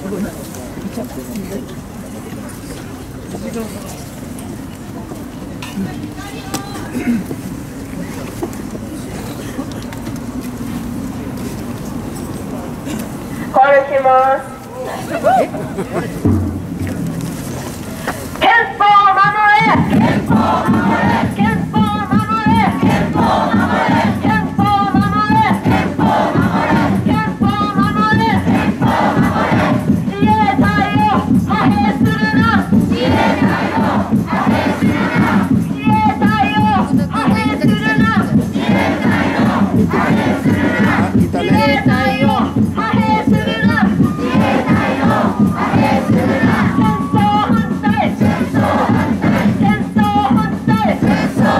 コールします。憲法を守れ、憲法を守れ、憲法を守れ、憲法を守れ、憲法を守れ、憲法を守れ、憲法を守れ、憲法を守れ、自衛隊を派兵するな、自衛隊を派兵するな、自衛隊を派兵するな、自衛隊を派兵するな、自衛隊を派兵するな、自衛隊を派兵するな、戦争反対、戦争反対、戦争反対、戦争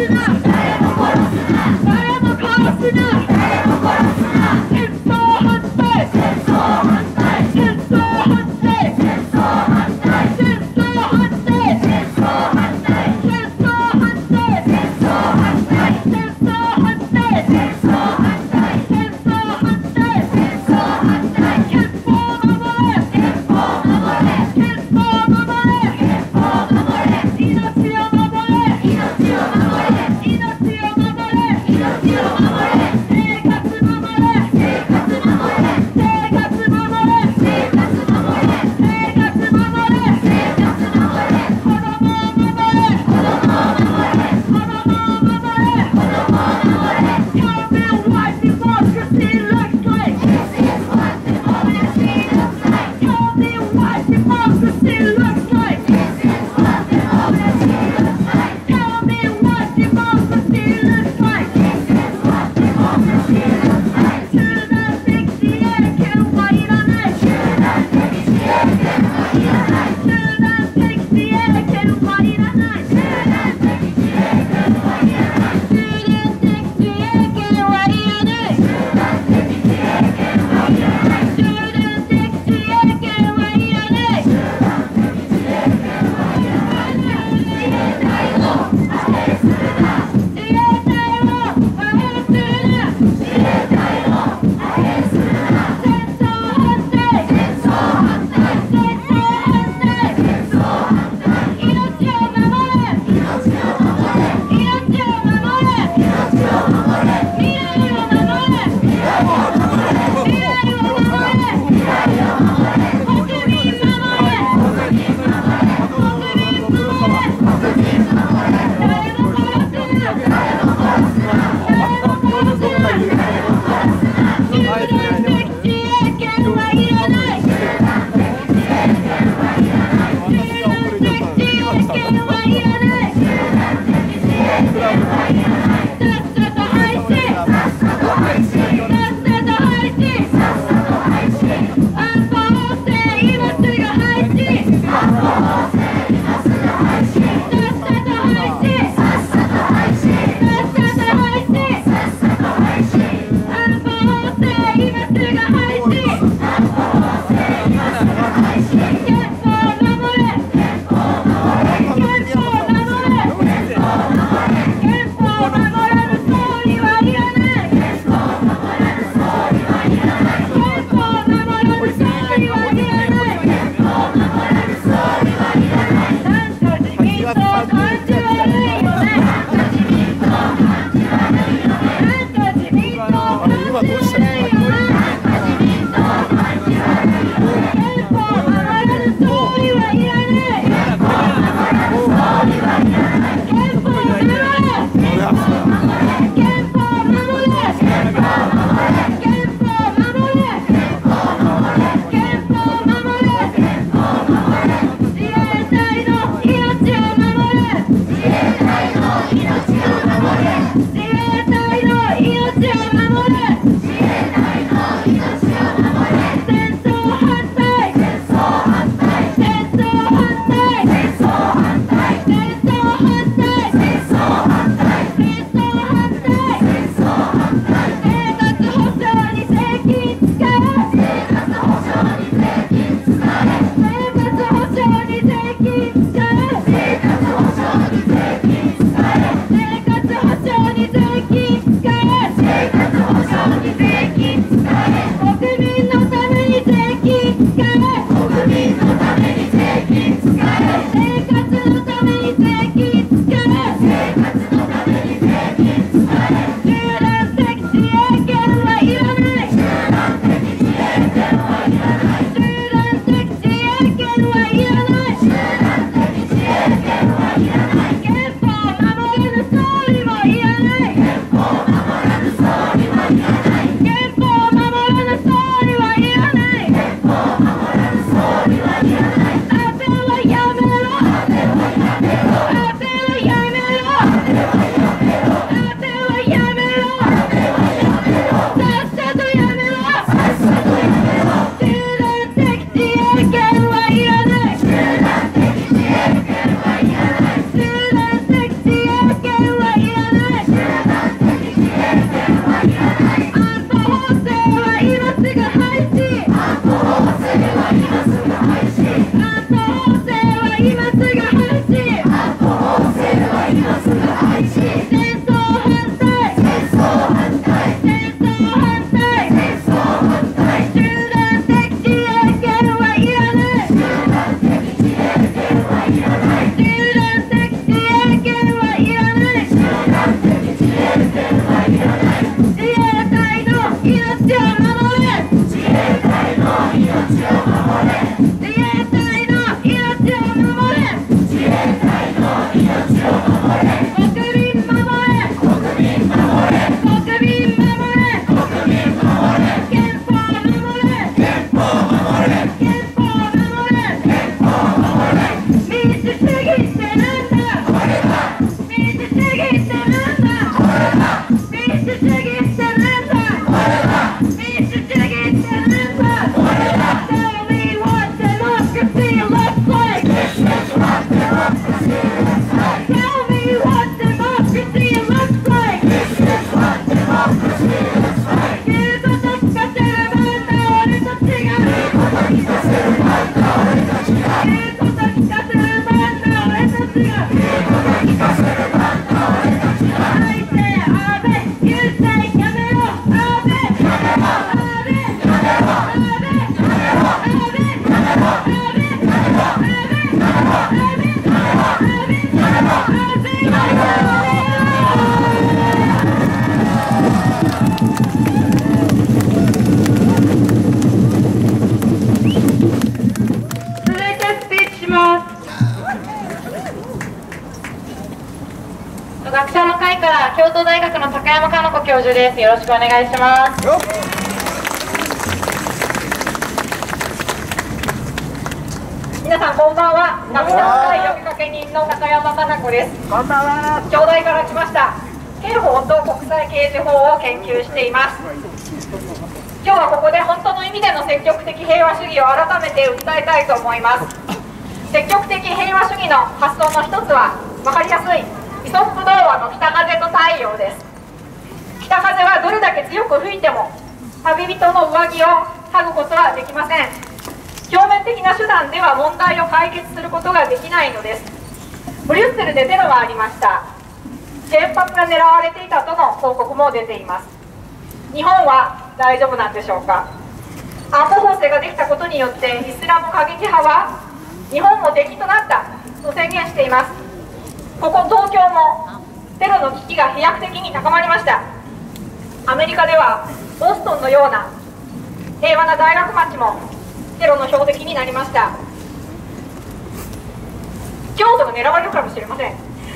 命を守れ学者の会から京都大学の高山佳菜子教授です。よろしくお願いします。皆さんこんばんは。学者の会呼びかけ人の高山佳菜子です。 こんばんは。 京大から来ました。刑法と国際刑事法を研究しています。今日はここで本当の意味での積極的平和主義を改めて訴えたいと思います。積極的平和主義の発想の一つは分かりやすいイソップ童話の北風と太陽です。北風はどれだけ強く吹いても旅人の上着を剥ぐことはできません。表面的な手段では問題を解決することができないのです。ブリュッセルでテロがありました。原発が狙われていたとの報告も出ています。日本は大丈夫なんでしょうか。安保法制ができたことによってイスラム過激派は日本も敵となったと宣言しています。ここ東京もテロの危機が飛躍的に高まりました。アメリカではボストンのような平和な大学町もテロの標的になりました。京都が狙われるかもしれません。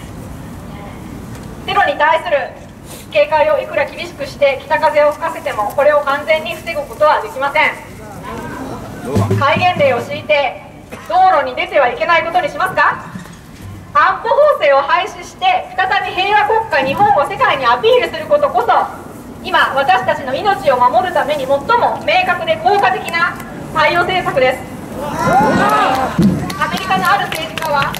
テロに対する警戒をいくら厳しくして北風を吹かせてもこれを完全に防ぐことはできません。戒厳令を敷いて道路に出てはいけないことにしますか。安保法制を廃止して再び平和国家日本を世界にアピールすることこそ今私たちの命を守るために最も明確で効果的な対応政策です。アメリカのある政治家は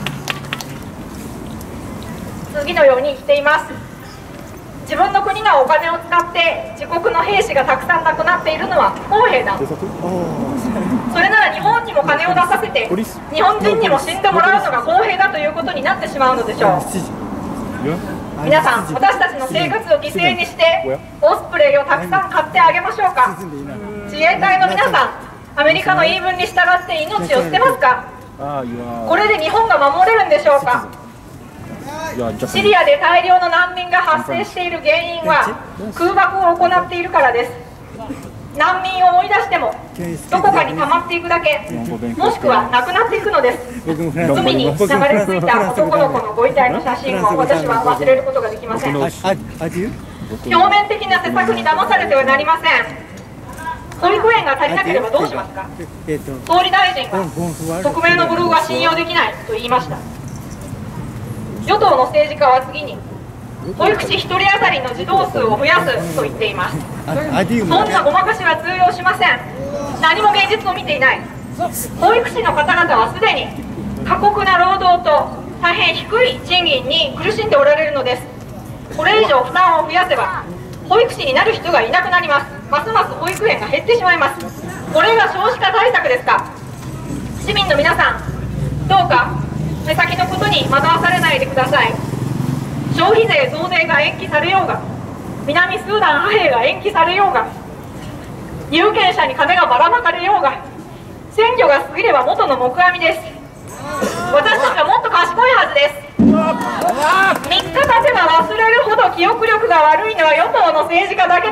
次のように言っています。自分の国がお金を使って自国の兵士がたくさん亡くなっているのは不公平だ。それなら日本にも金を出させて日本人にも死んでもらうのが公平だということになってしまうのでしょう。皆さん、私たちの生活を犠牲にしてオスプレイをたくさん買ってあげましょうか。自衛隊の皆さん、アメリカの言い分に従って命を捨てますか。これで日本が守れるんでしょうか。シリアで大量の難民が発生している原因は空爆を行っているからです。難民を追い出してもどこかに溜まっていくだけ、もしくはなくなっていくのです。海に流れ着いた男の子のご遺体の写真を私は忘れることができません。表面的な施策に騙されてはなりません。保育園が足りなければどうしますか。総理大臣は匿名のブログは信用できないと言いました。与党の政治家は次に保育士1人当たりの児童数を増やすと言っています。そんなごまかしは通用しません。何も現実を見ていない。保育士の方々はすでに過酷な労働と大変低い賃金に苦しんでおられるのです。これ以上負担を増やせば保育士になる人がいなくなります。ますます保育園が減ってしまいます。これが少子化対策ですか。市民の皆さん、どうか目先のことに惑わされないでください。消費税増税が延期されようが、南スーダン派兵が延期されようが、有権者に金がばらまかれようが、選挙が過ぎれば元の木阿弥です。私たちはもっと賢いはずです。3日経てば忘れるほど記憶力が悪いのは与党の政治家だけです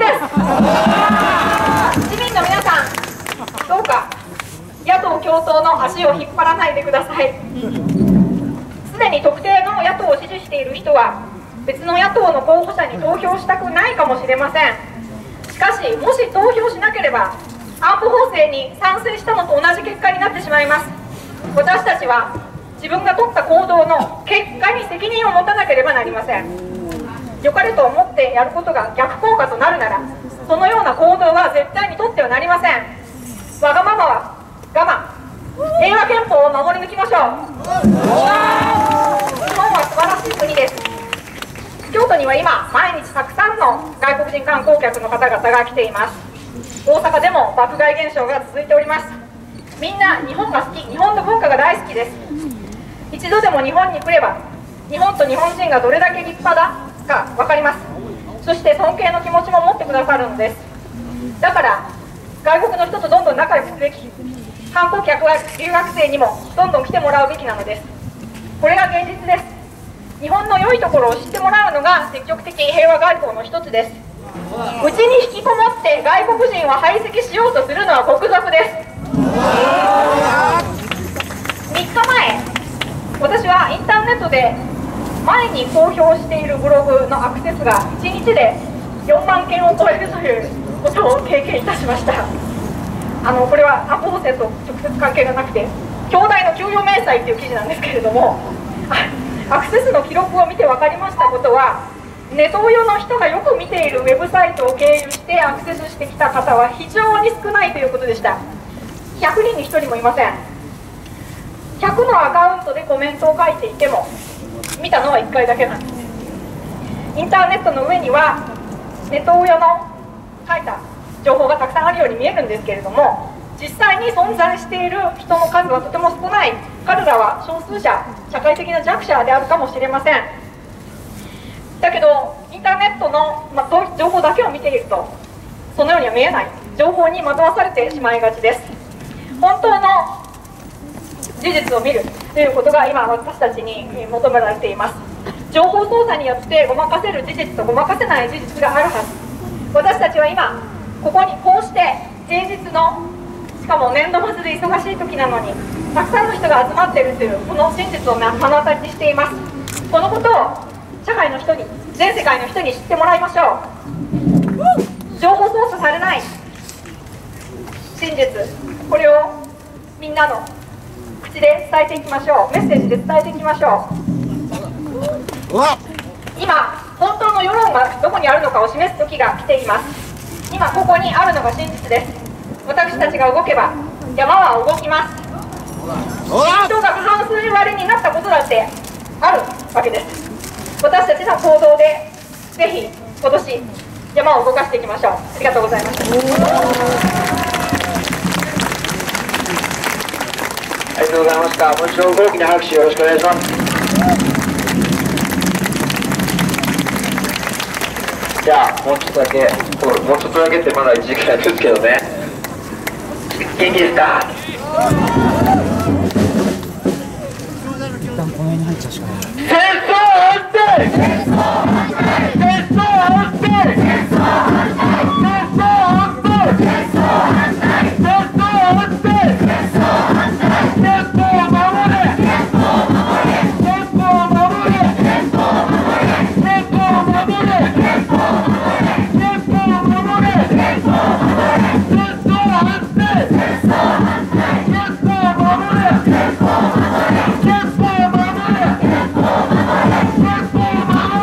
。市民の皆さん、どうか野党共闘の足を引っ張らないでください。すでに特定の野党を支持している人は別の野党の候補者に投票したくないかもしれません。しかし、もし投票しなければ安保法制に賛成したのと同じ結果になってしまいます。私たちは自分が取った行動の結果に責任を持たなければなりません。良かれと思ってやることが逆効果となるなら、そのような行動は絶対に取ってはなりません。わがままは我慢、平和憲法を守り抜きましょう。日本は素晴らしい国です。京都には今毎日たくさんの外国人観光客の方々が来ています。大阪でも爆買い現象が続いております。みんな日本が好き、日本の文化が大好きです。一度でも日本に来れば日本と日本人がどれだけ立派だか分かります。そして尊敬の気持ちも持ってくださるのです。だから外国の人とどんどん仲良くすべき、観光客は留学生にもどんどん来てもらうべきなのです。これが現実です。 日本の良いところを知ってもらうのが積極的平和外交の一つです。うちに引きこもって外国人を排斥しようとするのは国賊です。3日前、私はインターネットで前に公表しているブログのアクセスが1日で4万件を超えるということを経験いたしました。これは安保法制と直接関係がなくて、兄弟の給与明細という記事なんですけれども、アクセスの記録を見て分かりましたことは、ネトウヨの人がよく見ているウェブサイトを経由してアクセスしてきた方は非常に少ないということでした。100人に1人もいません。100のアカウントでコメントを書いていても見たのは1回だけなんです。インターネットの上にはネトウヨの書いた情報がたくさんあるように見えるんですけれども、実際に存在している人の数はとても少ない。彼らは少数者、社会的な弱者であるかもしれません。だけどインターネットの、情報だけを見ているとそのようには見えない。情報に惑わされてしまいがちです。本当の事実を見るということが今私たちに求められています。情報操作によってごまかせる事実とごまかせない事実があるはず。私たちは今ここにこうして平日の、しかも年度末で忙しい時なのにたくさんの人が集まっているというこの真実を目の当たりにしています。このことを社会の人に、全世界の人に知ってもらいましょう。情報操作されない真実、これをみんなの口で伝えていきましょう。メッセージで伝えていきましょう。今本当の世論がどこにあるのかを示す時が来ています。今ここにあるのが真実です。私たちが動けば山は動きます。人が過半数割になったことだってあるわけです。私たちの行動でぜひ今年山を動かしていきましょう。ありがとうございました。 ありがとうございました。もう一度大きな拍手よろしくお願いします。じゃあもうちょっとだけ、もうちょっとだけってまだ1時間ですけどね。元気ですか？ 一旦この辺に入っちゃうしかない。 戦争安定！戦争安定！戦争安定！戦争安定！戦争安定！戦争安定！戦争安定！戦争安定！憲法を守れ！憲法を守れ！憲法を守れ！憲法を守れ！憲法を守れ！憲法を守れ！憲法を守れ！憲法を守れ！戦争安定！戦争安定！憲法を守れ！憲法を守れ！憲法を守れ！憲法を守れ！憲法を守れ！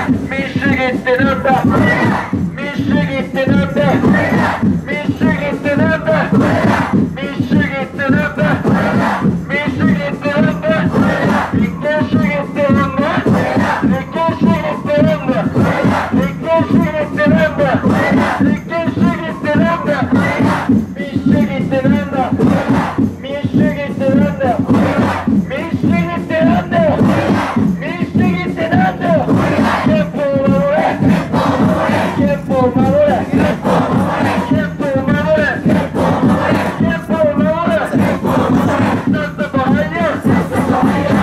民主主義ってなんだ、民主主義ってなんだ、民主主義ってなんだ、民主主義ってなんだ、民主主義ってなんだ、立憲主義ってなんだ、立憲主義ってなんだ、立憲主義ってなんだ、立憲主義ってなんだ、民主主義ってなんだ、民主主義ってなんだ、民主主義ってなんだよ、民主主義ってなんだよ、憲法を守れ、憲法を守れ、憲法を守れ、憲法を守れ、憲法を守れ、さっさと入れ、さっさと入れ、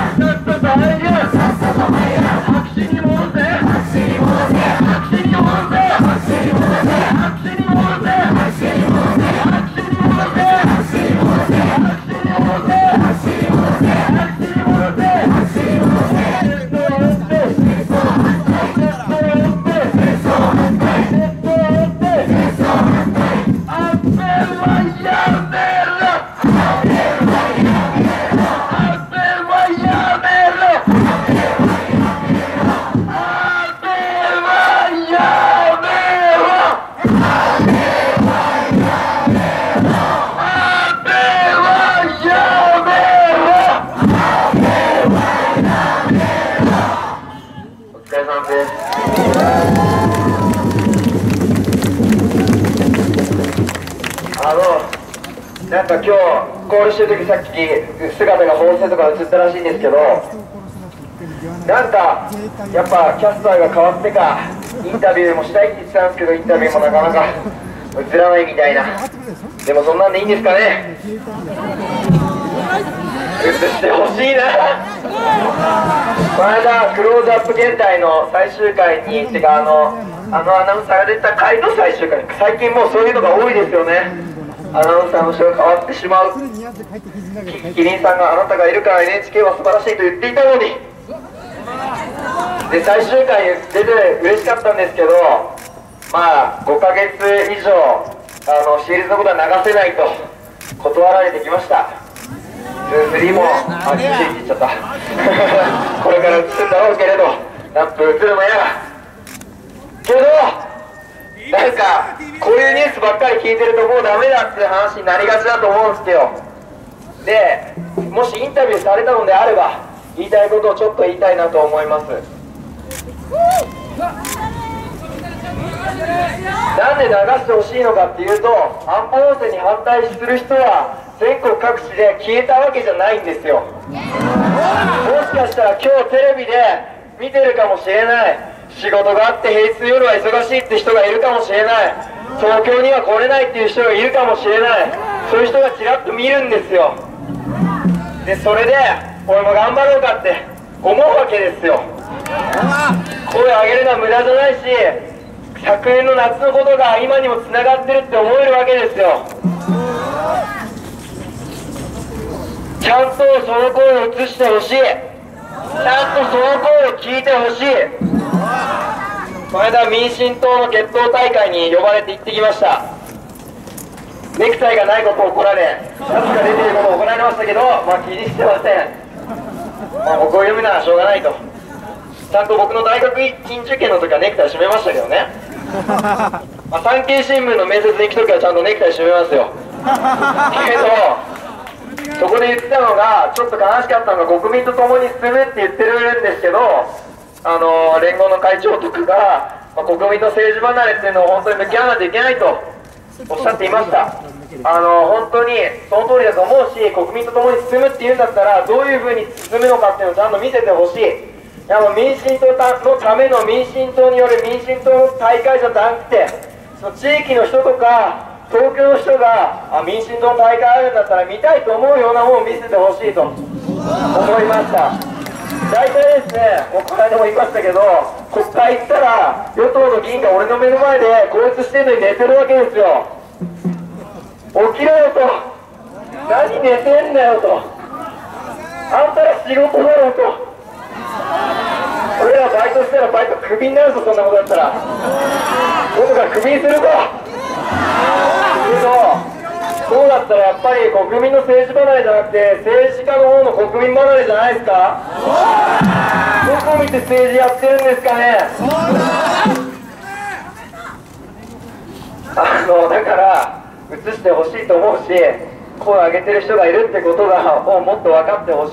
白紙に戻せ、白紙に戻せ、白紙に戻せ、白紙に戻せ、白紙に戻せ、白紙に戻せ、白紙に戻せ、白紙に戻せ、白紙に戻せ、白紙に戻せ、白紙に戻せ、白紙に戻せ、戦争を打って、戦争を打って、戦争を打って、戦争を打って、戦争を打って、安全はやめろ、安全はやめろ、安全はやめろ、安全はやめろ、安全お疲れ様です。なんか今日コールしてる時さっき姿が放送とか映ったらしいんですけど、なんかやっぱキャスターが変わってかインタビューもしたいって言ってたんですけど、インタビューもなかなか映らないみたいな。でもそんなんでいいんですかね。映してほしいな。この間クローズアップ現代の最終回にってか、あのアナウンサーが出た回の最終回、最近もうそういうのが多いですよね。アナウンサーの人が変わってしまう。キリンさんがあなたがいるから NHK は素晴らしいと言っていたのに、で最終回出て嬉しかったんですけど、まあ5ヶ月以上シリーズのことは流せないと断られてきました。3もあ、9って言っちゃったこれから映すんだろうけれど、何分映るのやけど、なんかこういうニュースばっかり聞いてるともうダメだって話になりがちだと思うんですけど、でもしインタビューされたのであれば言いたいことをちょっと言いたいなと思います。なんで流してほしいのかっていうと、安保法制に反対する人は全国各地で消えたわけじゃないんですよ。もしかしたら今日テレビで見てるかもしれない、仕事があって平日の夜は忙しいって人がいるかもしれない、東京には来れないっていう人がいるかもしれない、そういう人がちらっと見るんですよ。でそれで俺も頑張ろうかって思うわけですよ。声を上げるのは無駄じゃないし、昨年の夏のことが今にもつながってるって思えるわけですよ。ちゃんとその声を映してほしい、ちゃんとその声を聞いてほしい。この間民進党の決闘大会に呼ばれて行ってきました。ネクタイがないことを怒られ、シャツが出ていることを怒られましたけど、まあ気にしてません。まあ僕を読むならしょうがないと。ちゃんと僕の大学院受験の時はネクタイ締めましたけどねまあ産経新聞の面接に行く時はちゃんとネクタイ締めますよけど、そこで言ってたのがちょっと悲しかったのが、国民と共に進むって言ってるんですけど、連合の会長とかが、まあ、国民と政治離れっていうのを本当に向き合わないといけないとおっしゃっていました。本当にその通りだと思うし、国民と共に進むっていうんだったらどういうふうに進むのかっていうのをちゃんと見せてほしい。民進党のための民進党による民進党の大会じゃなくて、その地域の人とか東京の人が民進党の大会あるんだったら見たいと思うようなものを見せてほしいと思いました。大体ですね、この間も言いましたけど、国会行ったら与党の議員が俺の目の前で高熱してるのに寝てるわけですよ。起きろよと、何寝てんだよと、あんたら仕事だろと、俺らバイトしたらバイトクビになるぞ、そんなことだったら今度からクビにするぞ。けどそうだったらやっぱり国民の政治離れじゃなくて政治家の方の国民離れじゃないですか。どこ見て政治やってるんですかね。だから映してほしいと思うし、声を上げてる人がいるってことがもっと分かってほしい。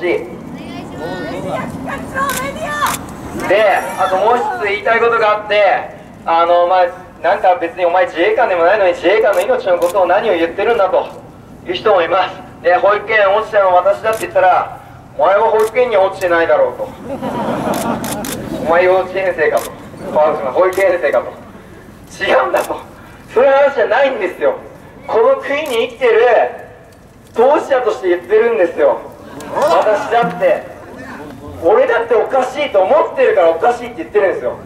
で、あともう一つ言いたいことがあって、なんか別にお前自衛官でもないのに自衛官の命のことを何を言ってるんだという人もいます。で、保育園落ちたの私だって言ったら、お前は保育園に落ちてないだろうと。お前幼稚園生かと。保育園生かと。違うんだと。そういう話じゃないんですよ。この国に生きてる当事者として言ってるんですよ。私だって、俺だっておかしいと思ってるからおかしいって言ってるんですよ。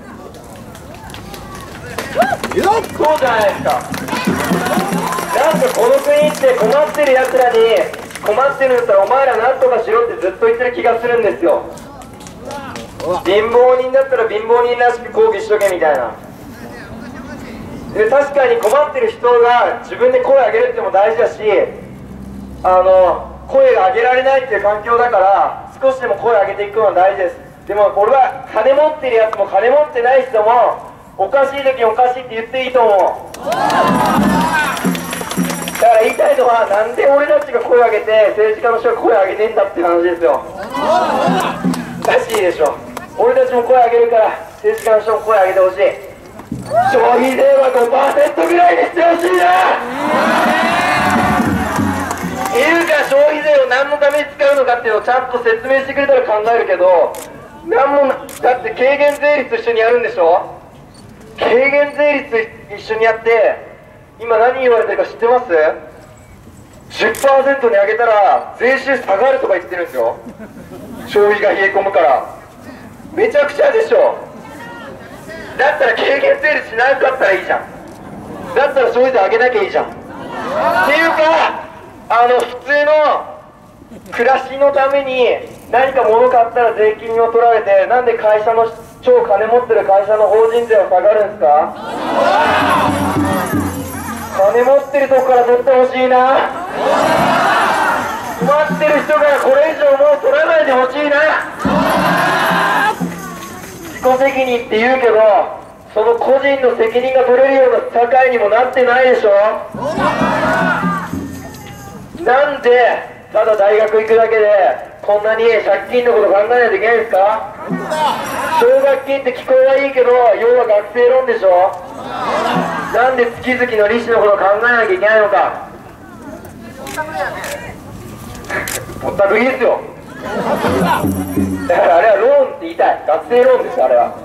そうじゃないですか。なんかこの国って困ってるやつらに困ってるんだったらお前らなんとかしろってずっと言ってる気がするんですよ。貧乏人だったら貧乏人らしく抗議しとけみたいな。で、確かに困ってる人が自分で声を上げるっても大事だし、声が上げられないっていう環境だから少しでも声を上げていくのは大事です。でも俺は金持ってるやつも金持ってない人もおかしい時におかしいって言っていいと思う。だから言いたいのは、なんで俺たちが声を上げて政治家の人が声を上げてんだっていう話ですよ。おかしいでしょ。俺たちも声を上げるから政治家の人も声を上げてほしい。消費税は 5% ぐらいにしてほしいな。いうか消費税を何のために使うのかっていうのをちゃんと説明してくれたら考えるけど、だって軽減税率と一緒にやるんでしょ。軽減税率一緒にやって今何言われてるか知ってます？ 10% に上げたら税収下がるとか言ってるんですよ。消費が冷え込むから。めちゃくちゃでしょ。だったら軽減税率しなかったらいいじゃん。だったら消費税上げなきゃいいじゃん。っていうか普通の暮らしのために何か物買ったら税金を取られて、なんで会社の超金持ってる会社の法人税は下がるんですか？金持ってるとこから取ってほしいな。困ってる人からこれ以上もう取らないでほしいな。自己責任って言うけど、その個人の責任が取れるような社会にもなってないでしょ。なんでただ大学行くだけでこんなに借金のこと考えないといけないんですか？奨学金って聞こえはいいけど、要は学生ローンでしょ。なんで月々の利子のことを考えなきゃいけないのか。ぼったくりですよ。だからあれはローンって言いたい。学生ローンです、あれは。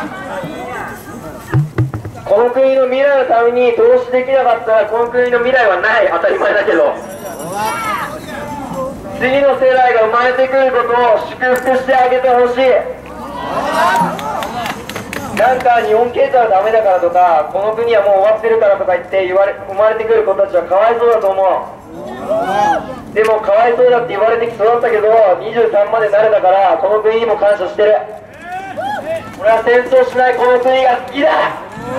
この国の未来のために投資できなかったらこの国の未来はない。当たり前だけど、次の世代が生まれてくることを祝福してあげてほしい。なんか日本経済はダメだからとか、この国はもう終わってるからとか言って生まれてくる子たちはかわいそうだと思う。でもかわいそうだって言われて育ったけど23まで慣れたから、この国にも感謝してる。俺は戦争しないこの国が好きだ。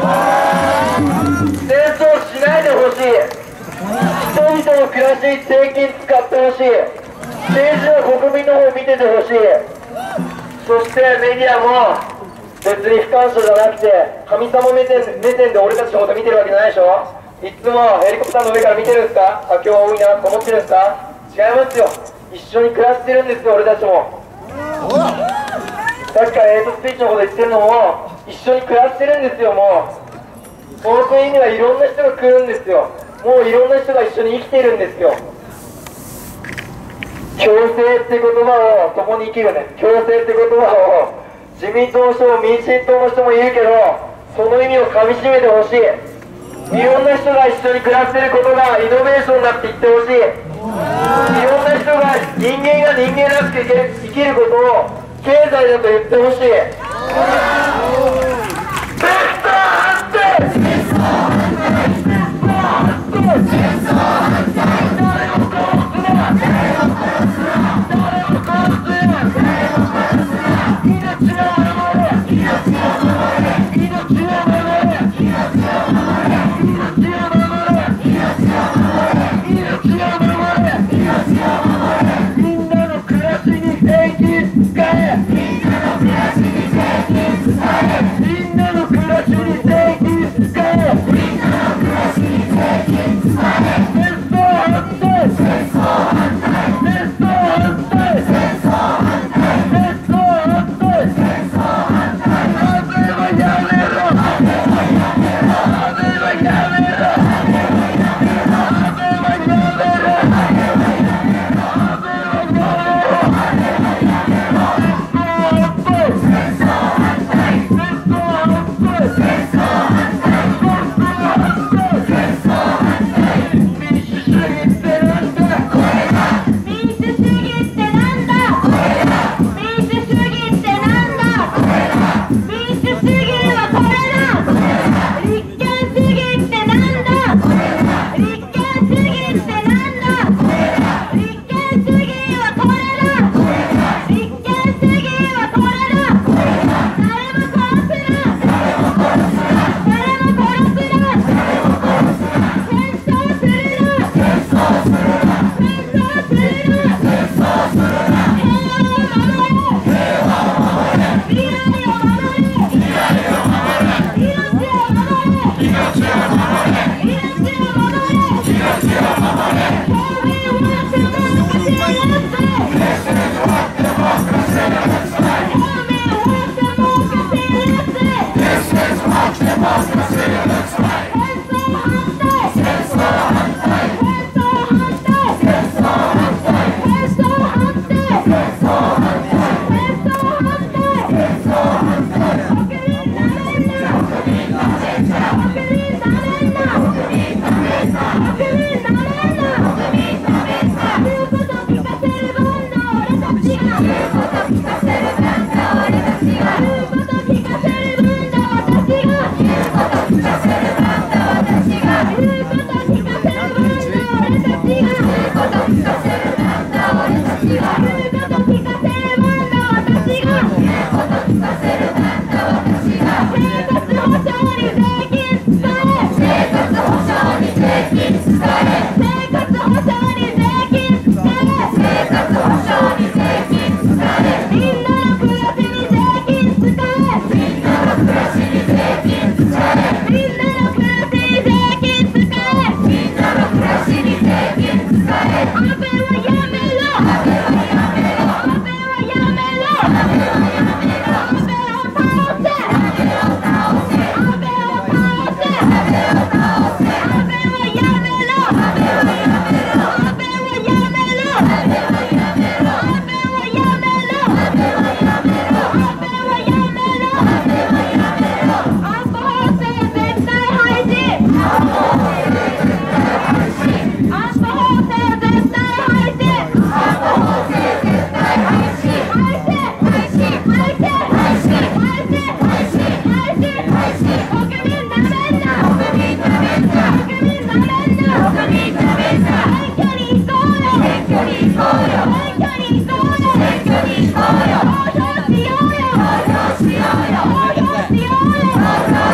戦争しないでほしい。人々の暮らしに税金使ってほしい。政治は国民の方を見ててほしい。そしてメディアも別に不干渉じゃなくて神様目線で俺たちのこと見てるわけじゃないでしょ。いつもヘリコプターの上から見てるんですか？今日は多いなと思ってるんですか？違いますよ。一緒に暮らしてるんですよ、俺たちも。さっきからヘイトスピーチのこと言ってるのも一緒に暮らしてるんですよ。もうこの国にはいろんな人が来るんですよ。もういろんな人が一緒に生きてるんですよ。共生って言葉を共に生きるね。共生って言葉を自民党の人も民進党の人も言うけど、その意味をかみしめてほしい。いろんな人が一緒に暮らしてることがイノベーションだって言ってほしい。いろんな人が人間が人間らしく生きることを経済だと言ってほしい。みんなの暮らしに平均使え。みんなの暮らしに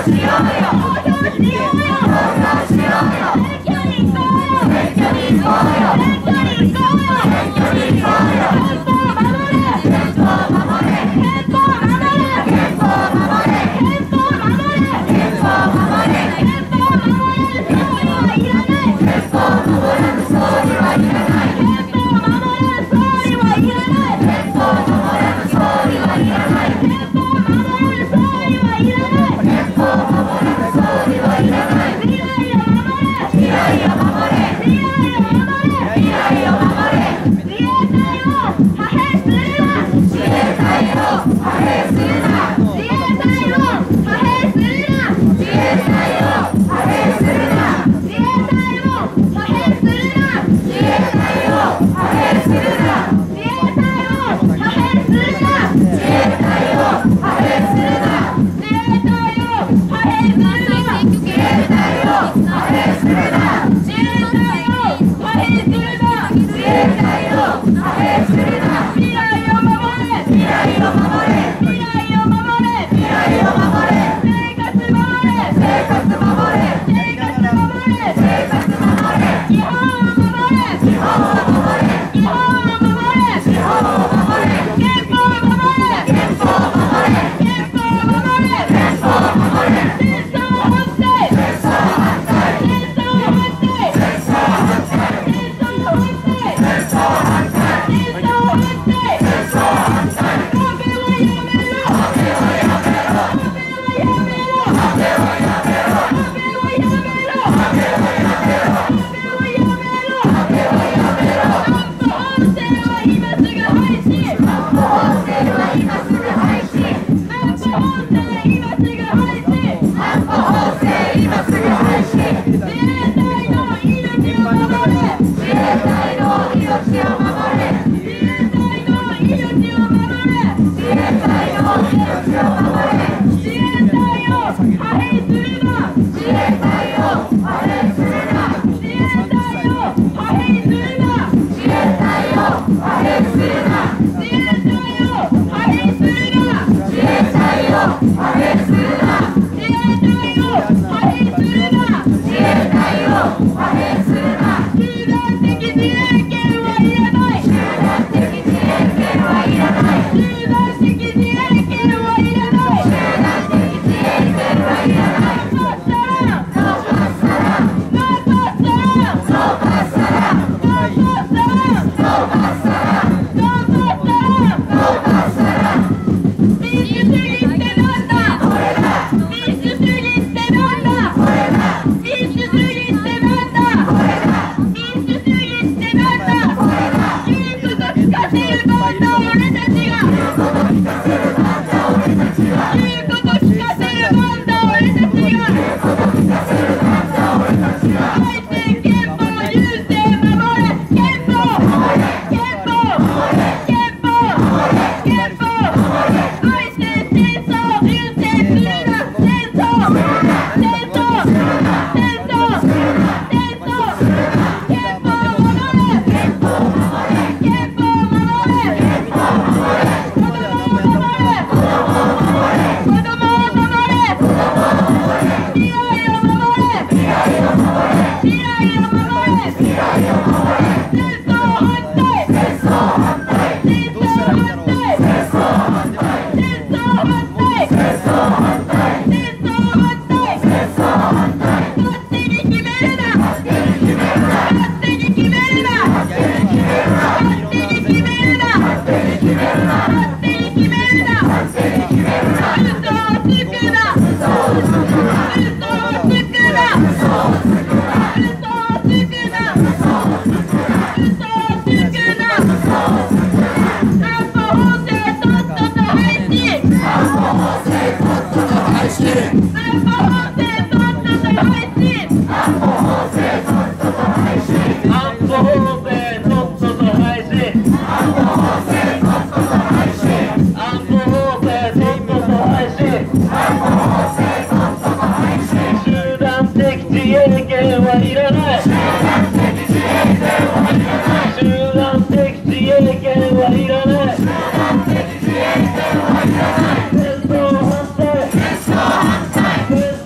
戦争反対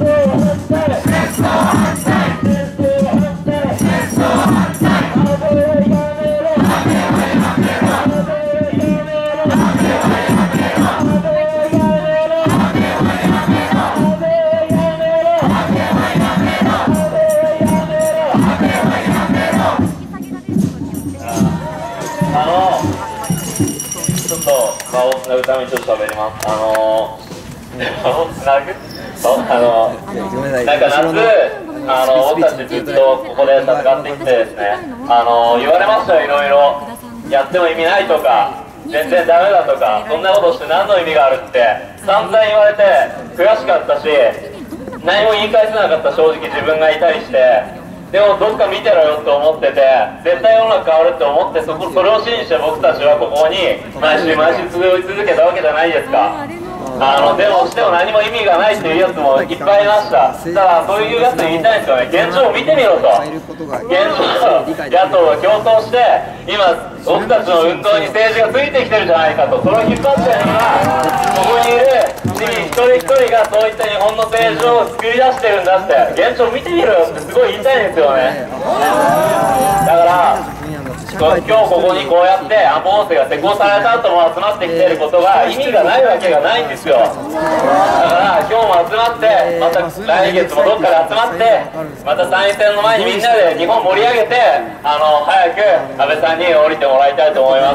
ちょっと場をつなぐためにちょっと喋ります。場をつなぐ？なんか夏、僕たちずっとここで戦ってきてですね、言われましたよ、いろいろ。やっても意味ないとか、全然ダメだとか、そんなことして何の意味があるって散々言われて悔しかったし、何も言い返せなかった正直自分がいたりして、でもどっか見てろよって思ってて、絶対世の中変わるって思って、それを信じて僕たちはここに毎週毎週続けたわけじゃないですか。でもしても何も意味がないっていうやつもいっぱいいました。ただそういうやつに言いたいんですよね。現状を見てみろと。現状野党が共闘して今僕たちの運動に政治がついてきてるじゃないかと。それを引っ張ってるのがここにいる市民一人一人がそういった日本の政治を作り出してるんだって。現状を見てみろよってすごい言いたいんですよね。だから今日ここにこうやって安保法制が施行された後も集まってきていることが意味がないわけがないんですよ。だから今日も集まって、また来月もどっかで集まって、また参院選の前にみんなで日本盛り上げて、早く安倍さんに降りてもらいたいと思います。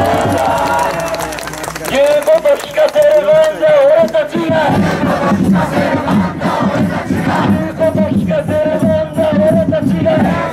言うこと聞かせる番だ俺たちが、言うこと聞かせる番だ俺たちが、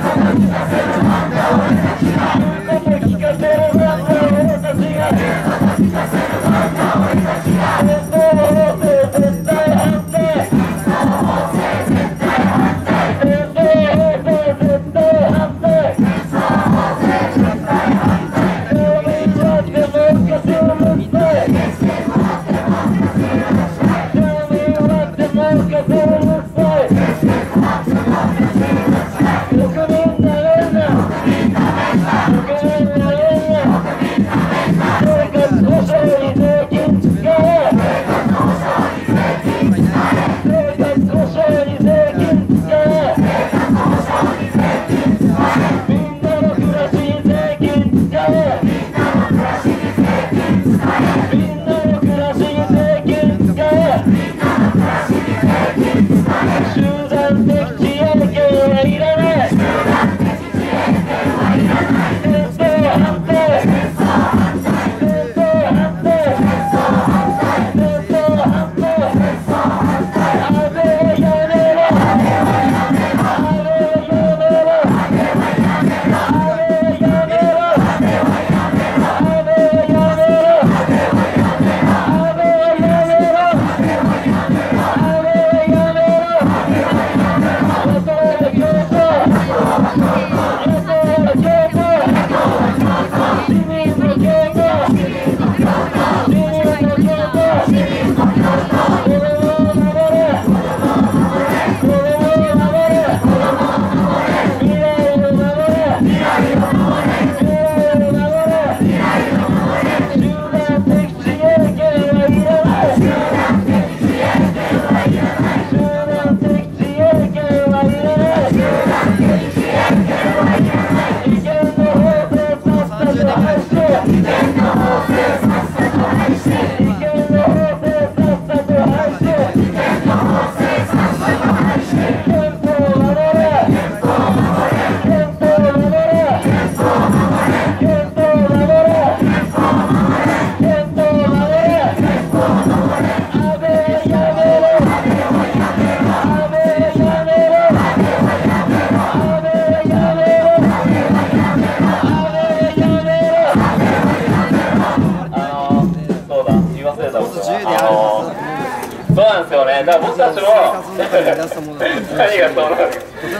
そうなんですよね。だから僕たちも何がそうなる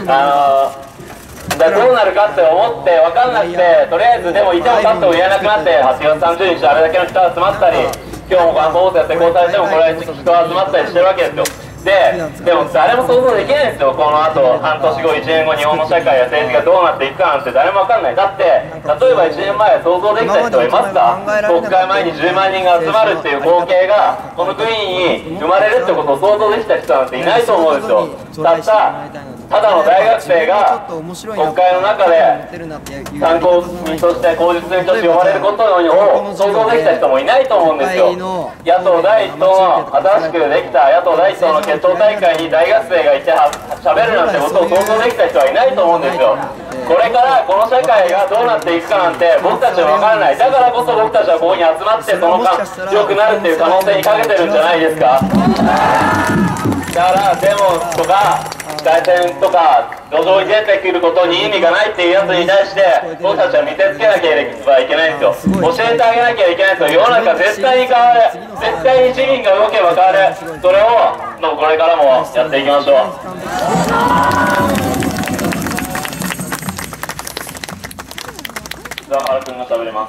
だどうなるかって思って分かんなくて、とりあえずでもいても立っても言えなくなって、8月30日あれだけの人集まったり、今日も安保法制やって交代してもこれ人集まったりしてるわけですよ。でも誰も想像できないんですよ。このあと半年後1年後日本の社会や政治がどうなっていくかなんて誰も分かんない。だって例えば1年前想像できた人はいますか？国会前に10万人が集まるっていう光景がこの国に生まれるってことを想像できた人なんていないと思うんですよ。たったただの大学生が国会の中で参考人として口実人として呼ばれることを想像できた人もいないと思うんですよ。野党第一党の新しくできた野党第一党の決闘大会に大学生がいてしゃべるなんてことを想像できた人はいないと思うんですよ。これからこの社会がどうなっていくかなんて僕たちは分からない。だからこそ僕たちはここに集まってその間強くなるっていう可能性にかけてるんじゃないですか。だからデモとか大戦とか路上に出てくることに意味がないっていうやつに対して僕たちは見せつけなければいけないんですよ。教えてあげなきゃいけないんですよ。世の中絶対に変わる。絶対に市民が動けば変わる。それをこれからもやっていきましょう。じゃあ原君がしゃべります。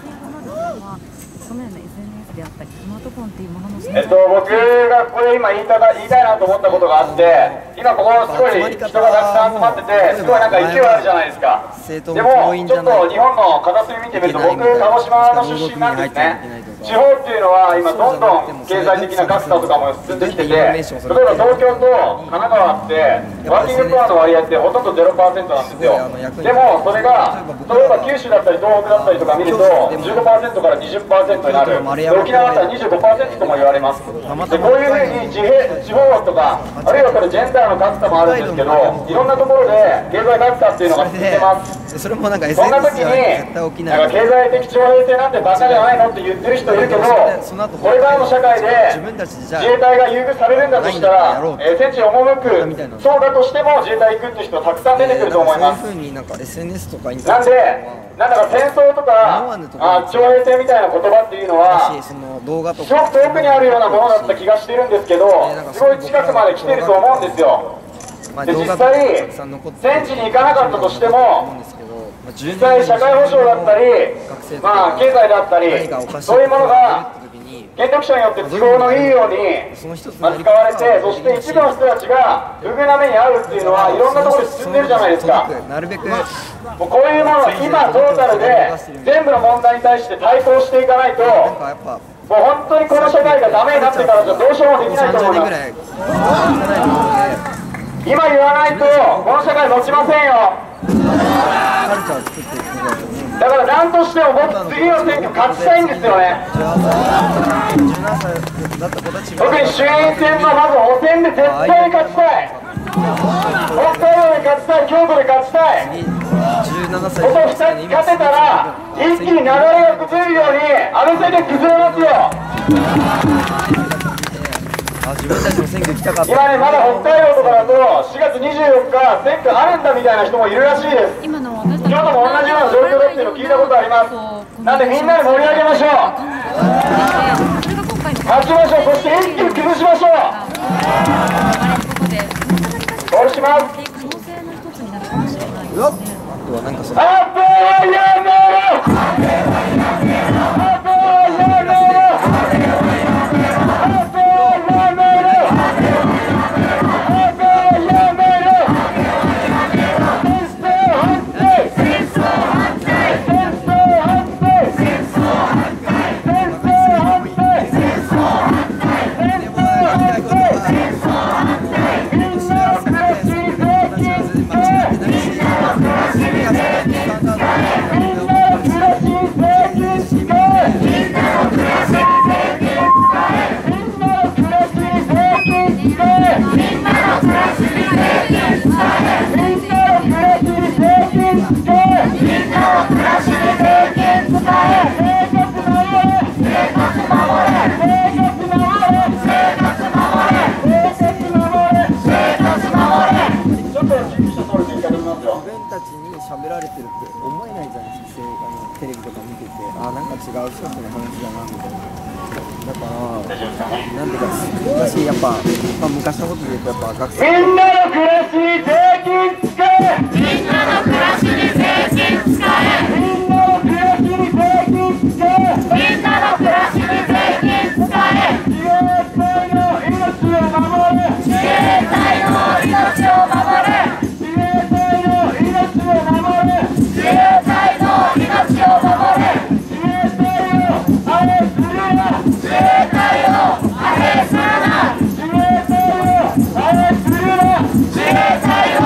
僕がこれ今言いたいなと思ったことがあって、今ここすごい人がたくさん集まってて、すごいなんか勢いあるじゃないですか。でもちょっと日本の片隅見てみると、僕鹿児島の出身なんですね。地方っていうのは今どんどん経済的な格差とかも進んできてて、例えば東京と神奈川ってワーキングプアの割合ってほとんど 0% なんですよ。でもそれが例えば九州だったり東北だったりとか見ると 15% から 20% になる。沖縄だったら 25% とも言われます。でこういうふうに地方とかあるいはこれジェンダーの格差もあるんですけど、いろんなところで経済格差っていうのが進んでます。そんな時になんか経済的徴兵制なんてバカじゃないのって言ってる人いるけど、これからの社会で自衛隊が優遇されるんだとしたら、戦地に赴く、そうだとしても自衛隊行くって人はたくさん出てくると思います。なんで、なんだか戦争とか徴兵制みたいな言葉っていうのはすごく遠くにあるようなものだった気がしてるんですけど、すごい近くまで来てると思うんですよ。で実際戦地に行かなかったとしても、実際社会保障だったり、経済だったり、そういうものが権力者によって都合のいいように使われて、そして一部の人たちが不遇な目に遭うっていうのはいろんなところで進んでるじゃないですか。もうこういうものは今トータルで全部の問題に対して対抗していかないと、もう本当にこの社会がダメになってからじゃどうしようもできないと思います。今言わないとこの社会持ちませんよ。だから何としても僕次の選挙勝ちたいんですよね。特に衆院選のまず補選で絶対に勝ちたい。北海道で勝ちたい、京都で勝ちたい。ここ2つ勝てたら一気に流れが崩れるように安倍政権崩れますよ。今ね、まだ北海道とかだと4月24日選挙あるんだみたいな人もいるらしいです。京都も同じような状況だっていうのを聞いたことあります。なんでみんなで盛り上げましょう。勝ちましょう。そして一気に崩しましょう。そうします。 喋られてるって思えないじゃないですか。テレビとか見てて、なんか違う人の話だなみたいな。だからなんていうか昔やっぱ、昔のことで言うとやっぱ学生みんなの暮らしに税金使え。みんなの暮らしに税金使え。みんなの暮らしに税金使え。みんなの暮らしに税金使え。自衛隊の命を守れ。自衛隊の命を守れ。自衛隊の命を守れ。自衛隊の命を守れ。自衛隊をあれするな。自衛隊をあれするな。自衛隊をあれするな。自衛隊を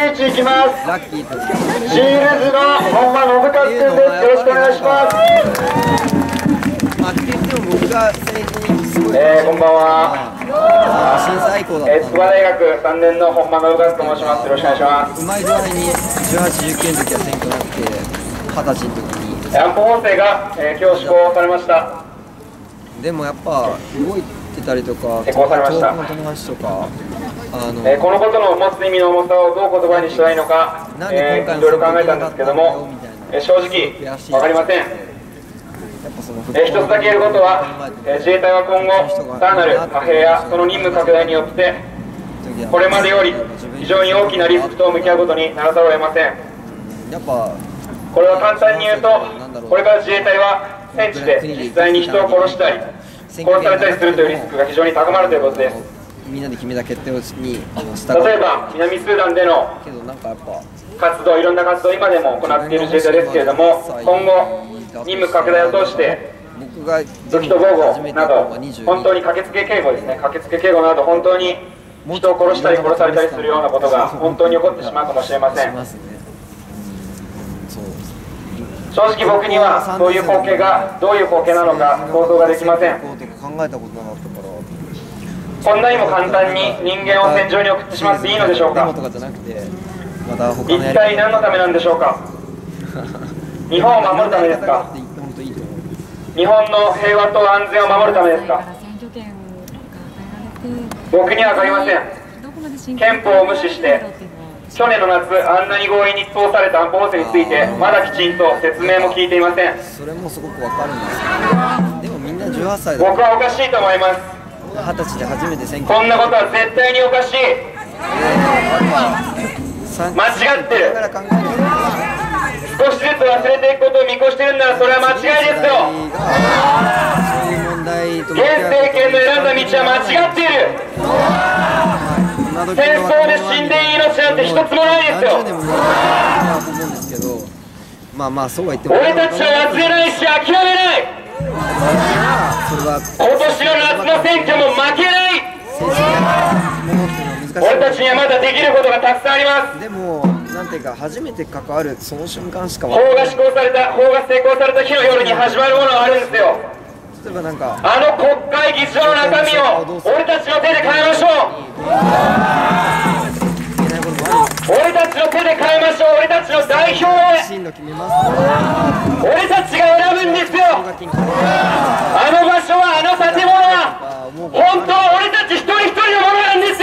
ーチいきます。 ラッキーとシールズの本間信和君です。よろしくお願いします。 まあって言っても僕が最近すごいこんばんは。 審査以降だった筑波大学3年の本間信和と申します。よろしくお願いします。 うまい具合に18、19の時は選挙なくて20歳の時に安保法制が、今日施行されました。 でもやっぱ動いてたりとか施行されました。 遠くの友達とかこのことの持つ意味の重さをどう言葉にしたらいいのか、 なんで今回いろいろ考えたんですけども、正直分かりません。一つだけ言えることは、自衛隊は今後さらなる派兵やその任務拡大によってこれまでより非常に大きなリスクと向き合うことにならざるを得ません。 やっぱこれは簡単に言うと、これから自衛隊は戦地で実際に人を殺したり殺されたりするというリスクが非常に高まるということです。 みんなで決めた決定にした例えば南スーダンでのけどなんかやっぱ活動、いろんな活動を今でも行っている自衛隊ですけれども、今後任務拡大を通して僕が武器と防護など本当に駆けつけ警護ですね、駆けつけ警護など本当に人を殺したり殺されたりするようなことが本当に起こってしまうかもしれません。正直僕にはそういう光景がどういう光景なのか想像ができません。 考えたことなかったからこんなにも簡単に人間を戦場に送ってしまっていいのでしょうか。 とかじゃなくてまた他の一体何のためなんでしょうか。日本を守るためですか。日本の平和と安全を守るためですか。僕には分かりません。憲法を無視して去年の夏あんなに強引に通された安保法制についてまだきちんと説明も聞いていません。 それもすごくわかるんですけど、でもみんな18歳だ僕はおかしいと思います。 20歳で初めて選挙こんなことは絶対におかしい。間違ってる。少しずつ忘れていくことを見越してるんならそれは間違いですよ。 そういう問題と現政権の選んだ道は間違っている。戦争で死んでいい命なんて一つもないですよ。 何十年も言われてると思うんですけど、まあまあそうは言っても俺たちは忘れないし諦めない。 それは今年の夏の選挙も負けない。俺たちにはまだできることがたくさんあります。 でもなんていうか初めて関わるその瞬間しか法が施行された、法が成功された日の夜に始まるものがあるんですよ。 例えばなんかあの国会議事堂の中身を俺たちの手で変えましょう。俺たちの手で変えましょう。俺たちの代表へ進路決めます。 俺たちが選ぶんですよ。あの場所は、あの建物は本当は俺たち一人一人のものなんですよ。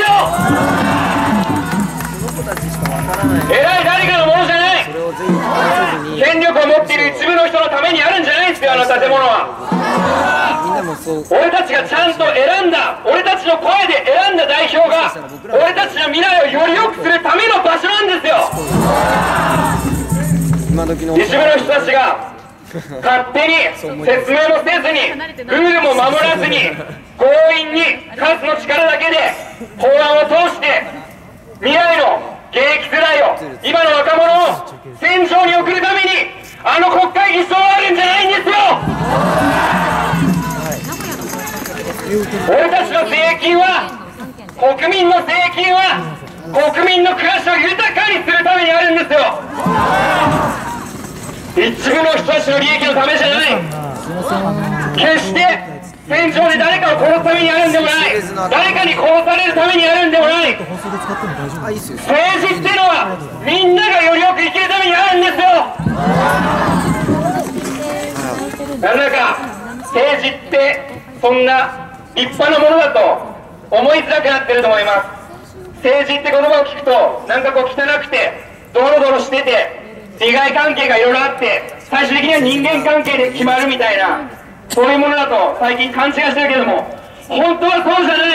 その子たちしかわからない。 偉い誰かのものじゃない。 それをぜひ忘れずに権力を持っている一部の人のためにあるんじゃないんですよ、あの建物は。 みんなもそう俺たちがちゃんと選んだ、俺たちの声で選んだ代表が俺たちの未来をより良くするための場所なんですよ。 今時の一部の人たちが勝手に説明もせずにルールも守らずに強引に数の力だけで法案を通して未来の現役世代を、今の若者を戦場に送るためにあの国会議事堂があるんじゃないんですよ。俺たちの税金は、国民の税金は国民の暮らしを豊かにするためにあるんですよ。一部の人たちの利益のためじゃない。決して戦場で誰かを殺すためにあるんでもない。誰かに殺されるためにあるんでもない。政治ってのはみんながよりよく生きるためにあるんですよ。なんだか政治ってそんな立派なものだと思いづらくなってると思います。政治って言葉を聞くとなんかこう汚くてドロドロしてて利害関係がいろいろあって最終的には人間関係で決まるみたいな、そういうものだと最近勘違いしてるけども、本当はそうじゃない。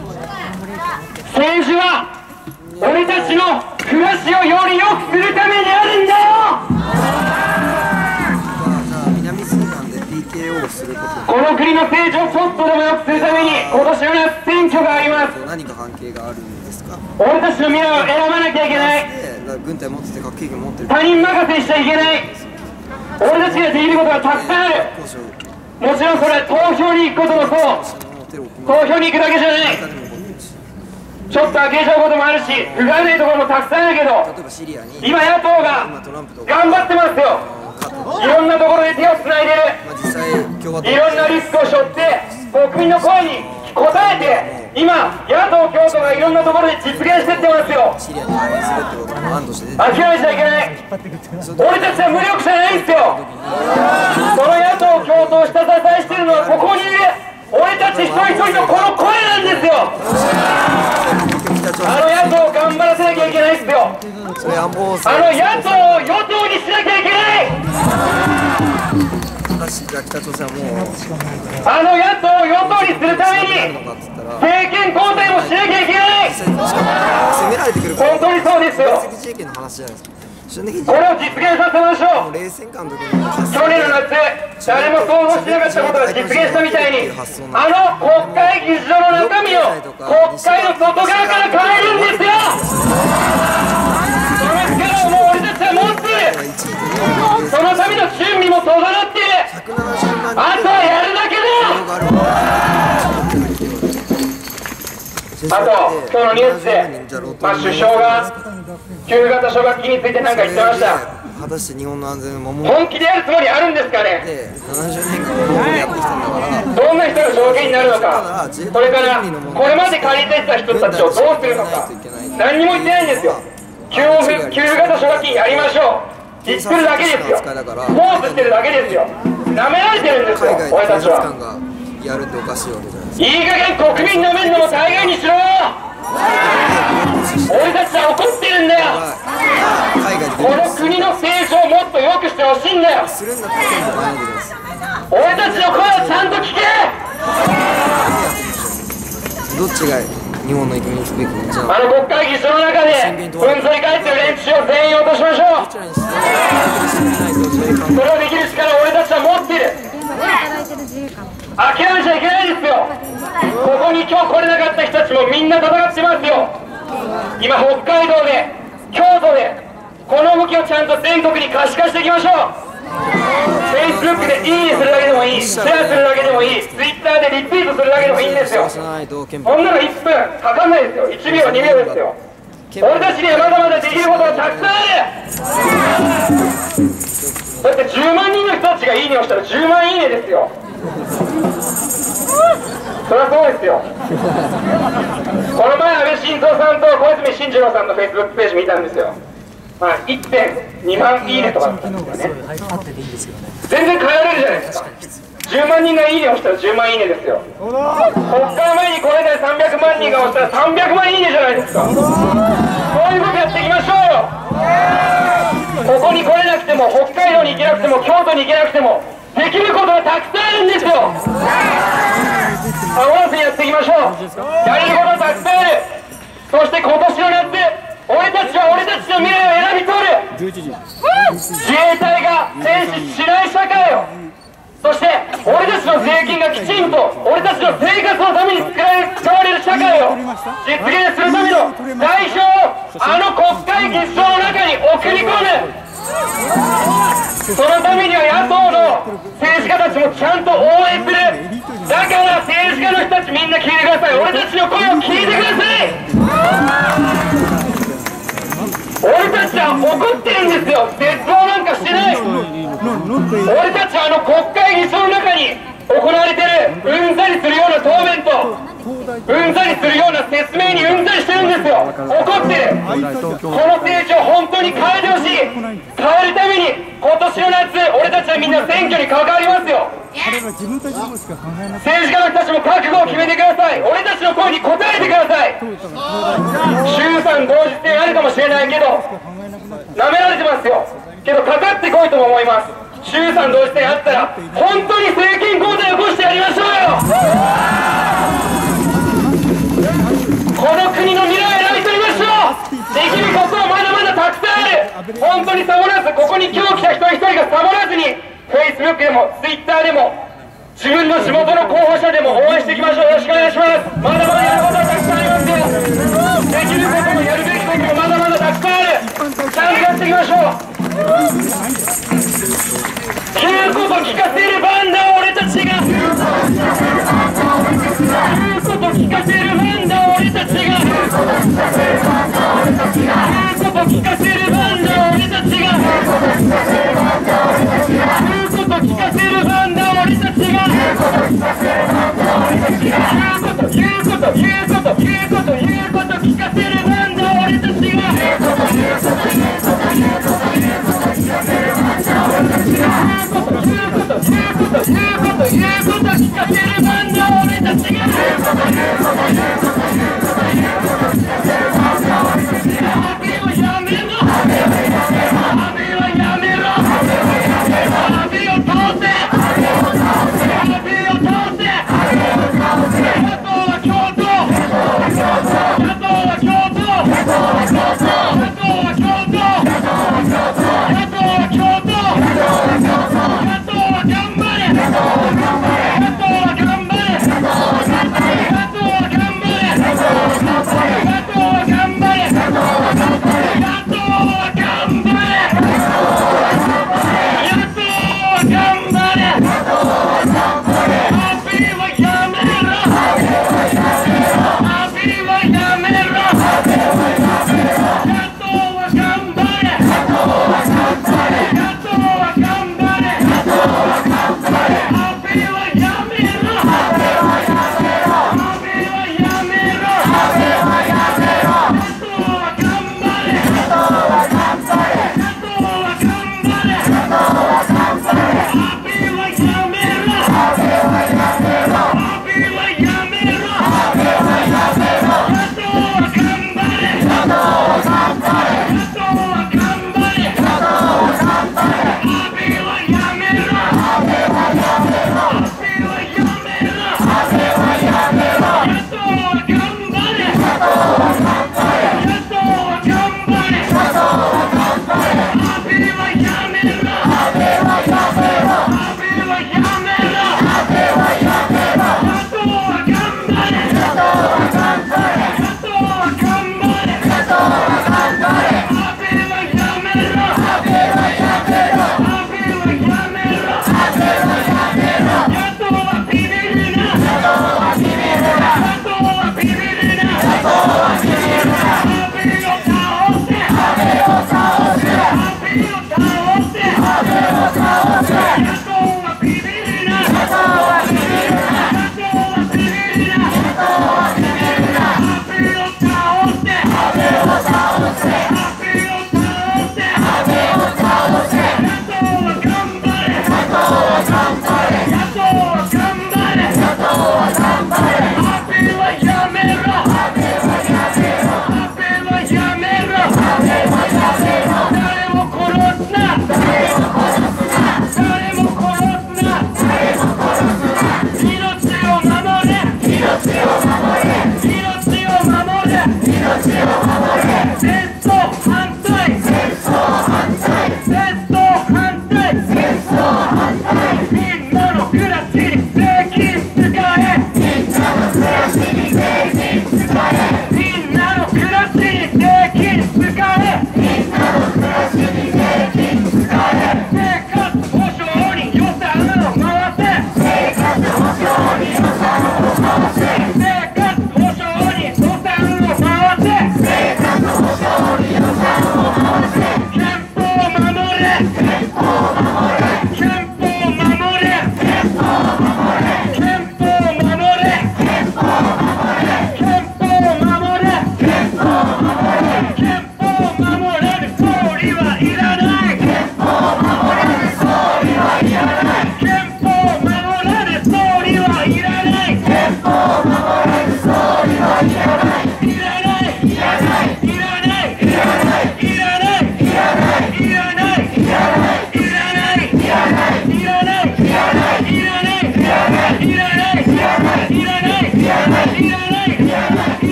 政治は俺たちの暮らしをより良くするためにあるんだよ。 南スーダンで PKO をすることこの国の政治をちょっとでも良くするために今年の夏選挙があります。 何か関係があるんですか。 俺たちの未来を選ばなきゃいけない。 軍隊持ってて核兵器持ってる他人任せしちゃいけない。俺たちができることがたくさんある。もちろんそれは投票に行くこともそう。投票に行くだけじゃない。 ちょっと呆れちゃうこともあるし、不甲斐ないところもたくさんあるけど、 例えばシリアに今野党がトランプとか頑張ってますよ。いろんなところで手をつないでる、 実際共和党いろんなリスクを背負って国民の声に応えて、今野党共闘がいろんなところで実現してってますよ。 シリアに応援するってことも案として出て諦めちゃいけない。俺たちは無力じゃないんですよ。その野党共闘下支えしてるのはここにいる俺たち一人一人のこの声なんですよ。あの野党を頑張らせなきゃいけないですよ。 それ安保あの野党を与党にしなきゃいけない。 じゃあ北朝鮮はもうあの野党を与党にするためにのかっつったら政権交代もしなきゃいけない。 しかも攻められてくるから本当にそうですよ。 連席自衛権の話じゃないですか。基本的にこれを実現させましょう。 冷戦下の時に去年の夏、誰も想像しなかったことが実現したみたいに、あの国会議事堂の中身を国会の外側から変えるんですよ。その力をもう俺たちは持っている。そのための準備も整っている。あとはやるだけだ。あと、今日のニュースで、首相が旧型奨学金について何か言ってました。 果たして日本の安全を守る本気でやるつもりあるんですかね。 って70年間ここでやってきたんだからどんな人が条件になるのか、これからこれまで借りてきた人たちをどうするのか、何にも言ってないんですよ。給型奨学金やりましょう言ってるだけですよ。ポーズしてるだけですよ。舐められてるんですよ、 海外俺たちは。 で警察官がやるっておかしいわけじゃないですか。 いい加減国民の面でも大概にしろよ。俺たちは怒ってるんだよ。 海外でこの国の政治をもっと良くしてほしいんだよ。 するんだったら全部前に出ます俺たちの声をちゃんと聞け。 どっちが日本の生きに行くべき道なのかあの国会議事堂の中でうんざり返ってる連中を全員落としましょう。 どちらにしてないとそういうそれをできる力を俺たちは持っている。諦めちゃいけないですよ。ここに今日来れなかった人たちもみんな戦ってますよ。今北海道で京都でこの動きをちゃんと全国に可視化していきましょう。Facebook でいいねするだけでもいい、シェアするだけでもいい、Twitter でリツイートするだけでもいいんですよ。 しないと憲こ法んなの1分かかんないですよ。1秒2秒ですよ。俺たちにはまだまだできることがたくさんある。だって10万人の人たちがいいねをしたら10万いいねですよ。そりゃそうですよ。この前安倍晋三さんと小泉進次郎さんの Facebook ページ見たんですよ。まあ 1.2 万いいねとかだったんですよね。全然変えられるじゃないですか。10万人がいいねをしたら10万いいねですよ。国会前にこれで300万人が押したら300万いいねじゃないですか。そういうことやっていきましょうよ。ここに来れなくても、北海道に行けなくても、京都に行けなくてもできることがたくさんあるんですよ。合わせやっていきましょう。やれることたくさんある。そして今年の夏、俺たちは俺たちの未来を選び取る。自衛隊が戦死しない社会を、そして俺たちの税金がきちんと俺たちの生活のために使われる社会を実現するための代表をあの国会議事堂の中に送り込む。そのためには野党の政治家たちもちゃんと応援する。だから政治家の人たちみんな聞いてください。俺たちの声を聞いてください。俺たちは怒ってるんですよ。絶望なんかしてない。俺たちはあの国会議事堂の中に行われてるうんざりするような答弁とうんざりするような説明にうんざりしてるんですよ。怒ってる。この政治を本当に変えてほしい。変えるために今年の夏俺たちはみんな選挙に関わりますよ。政治家の人たちも覚悟を決めてください。俺たちの声に応えてください。衆参同時性あるかもしれないけどなめられてますよ。けどかかってこいとも思います。衆参同時性あったら本当に政権交代を起こしてやりましょうよ。この国の未来を選び取りましょう。できることはまだまだたくさんある。本当にサボらず、ここに今日来た一人一人がサボらずに Facebook でも Twitter でも自分の地元の候補者でも応援していきましょう。よろしくお願いします。まだまだやることはたくさんありますよ。できることもやるべきこともまだまだたくさんある。ちゃんとやっていきましょう。言うこと聞かせる番だ俺たちが。言うこと聞かせる番だ俺たちが。 聞かせる番だ俺たちが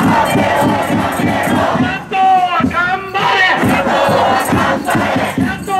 やっと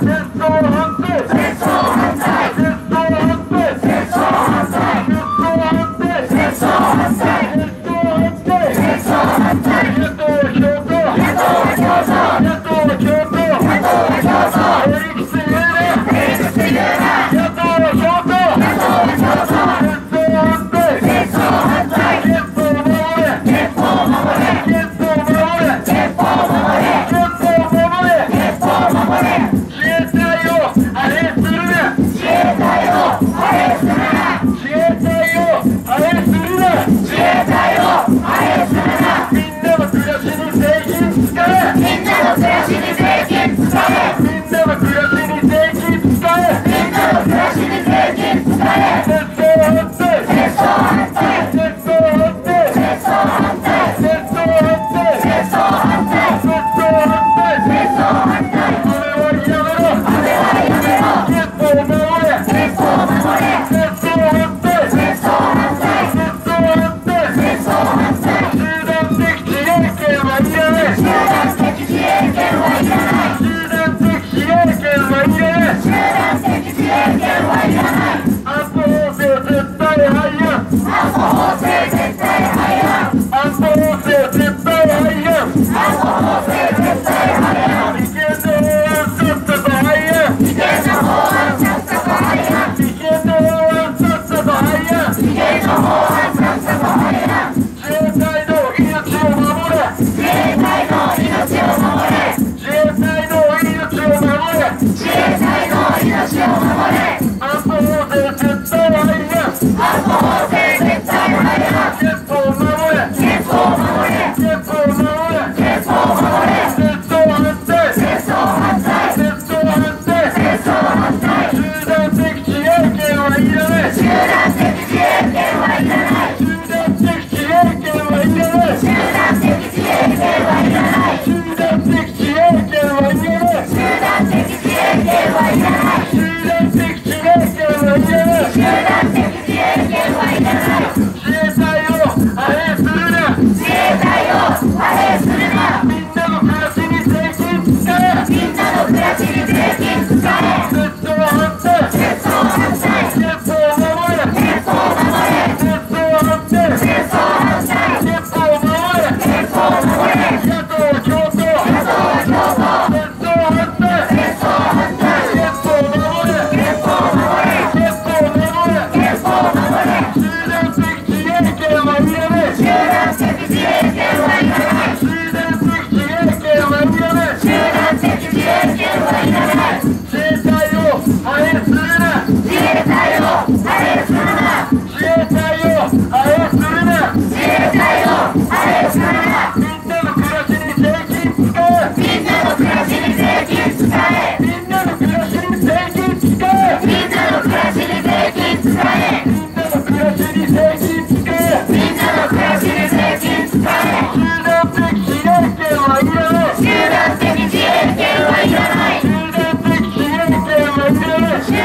集団的自衛権はいらない。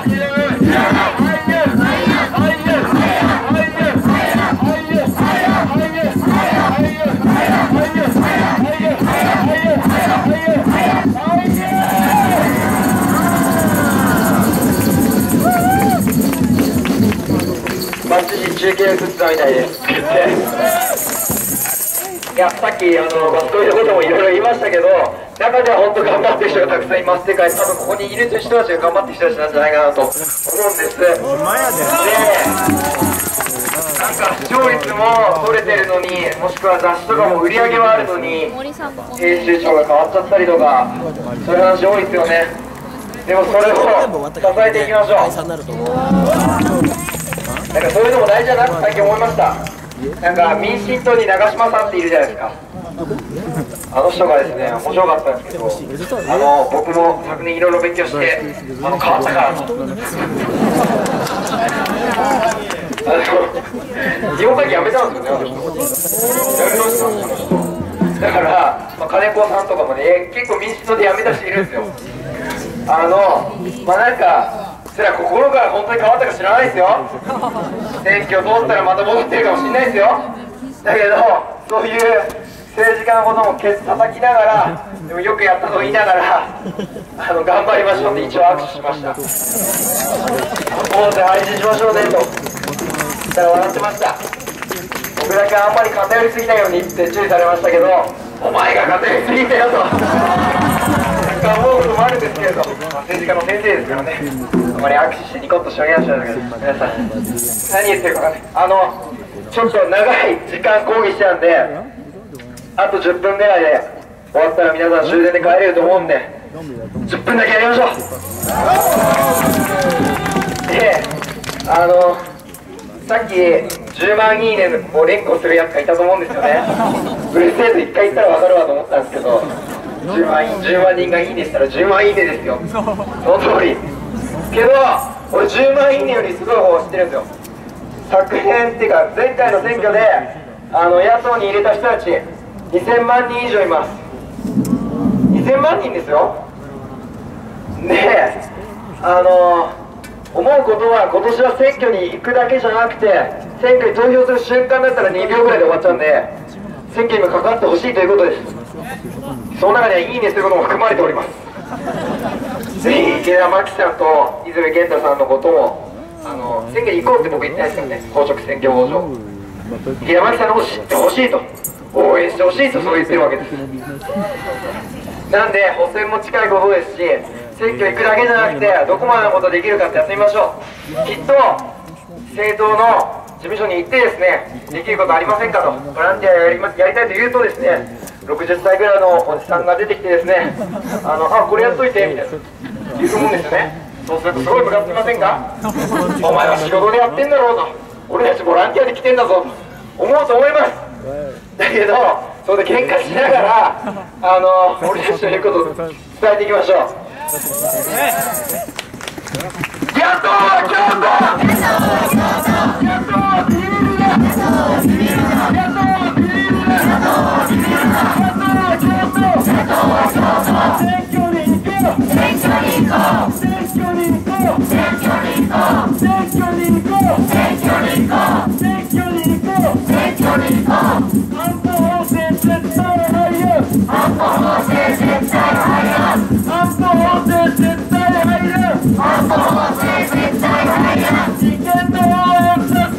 バッチリ中継映ってたみたいです。いや、さっきそういうこともいろいろ言いましたけど、中では本当頑張ってる人がたくさんいます。世界多分ここにいる人たちが頑張ってる人たちなんじゃないかなと思うんです。で、なんか視聴率も取れてるのに、もしくは雑誌とかも売り上げはあるのに編集長が変わっちゃったりとか、そういう話多いですよね。でもそれを支えていきましょう。なんかそういうのも大事だなって最近思いました。なんか民進党に長嶋さんっているじゃないですか。あの人がですね、面白かったんですけど、僕も昨年いろいろ勉強して変わったからと日本会議やめたんですよね、だから、金子さんとかもね、結構民進党で辞めた人いるんですよ。なんかそれは心から本当に変わったか知らないですよ。選挙通ったらまた戻ってるかもしれないですよ。だけど、そういう政治家のこともケツ叩きながら、でもよくやったと言いながら頑張りましょうって一応握手しました。ポーズ配信しましょうねと言ったら笑ってました。僕だけあんまり偏りすぎないようにって注意されましたけど、お前が偏りすぎたよと思うこともあるんですけれど、政治家の先生ですからね、あまり握手してニコッとしてあげましたけど、皆さん何言ってるかね、ちょっと長い時間講義してたんで、あと10分ぐらいで終わったら皆さん終電で帰れると思うんで、10分だけやりましょう。で、さっき10万いいねを連呼するやつがいたと思うんですよね。うるせえと1回言ったら分かるわと思ったんですけど、10万人がいいねしたら10万いいねですよ。その通りけど、俺10万いいねよりすごい方を知ってるんですよ。昨年っていうか前回の選挙で野党に入れた人たち2000万人以上います。2000万人ですよ。で、思うことは、今年は選挙に行くだけじゃなくて、選挙に投票する瞬間だったら2秒ぐらいで終わっちゃうんで、選挙にも関わってほしいということです。その中にはいいねすることも含まれております。ぜひ池田真紀さんと泉健太さんのことも選挙に行こうって僕言ってないですからね。公職選挙法上池田真紀さんのことを知ってほしいと、応援してほしいとそう言ってるわけです。なんで補選も近いことですし、選挙行くだけじゃなくてどこまでのことできるかってやってみましょう。きっと政党の事務所に行ってですね、できることありませんかと、ボランティアやりたいと言うとですね、60歳ぐらいのおじさんが出てきてですね、これやっといてみたいな言うと思うんですよね。そうするとすごいムカつきませんか。お前は仕事でやってんだろうと、俺たちボランティアで来てんだぞと思うと思います。だけどそれで喧嘩しながら俺たちの言うことを伝えていきましょう。野党は共闘、野党はビリビリだ、野党はビリビリだ、野党はビリビリだ、野党はビリビリだ、野党は共闘、野党は共闘、選挙に行こう、選挙に行こう、選挙に行こう、選挙に行こう、選挙に行こう、選挙に行こう、選挙に行こう、選挙に行こう、安保法制絶対廃案、安保法制絶対廃案、安保法制絶対廃案、安保法制絶対廃案、違憲の応援さ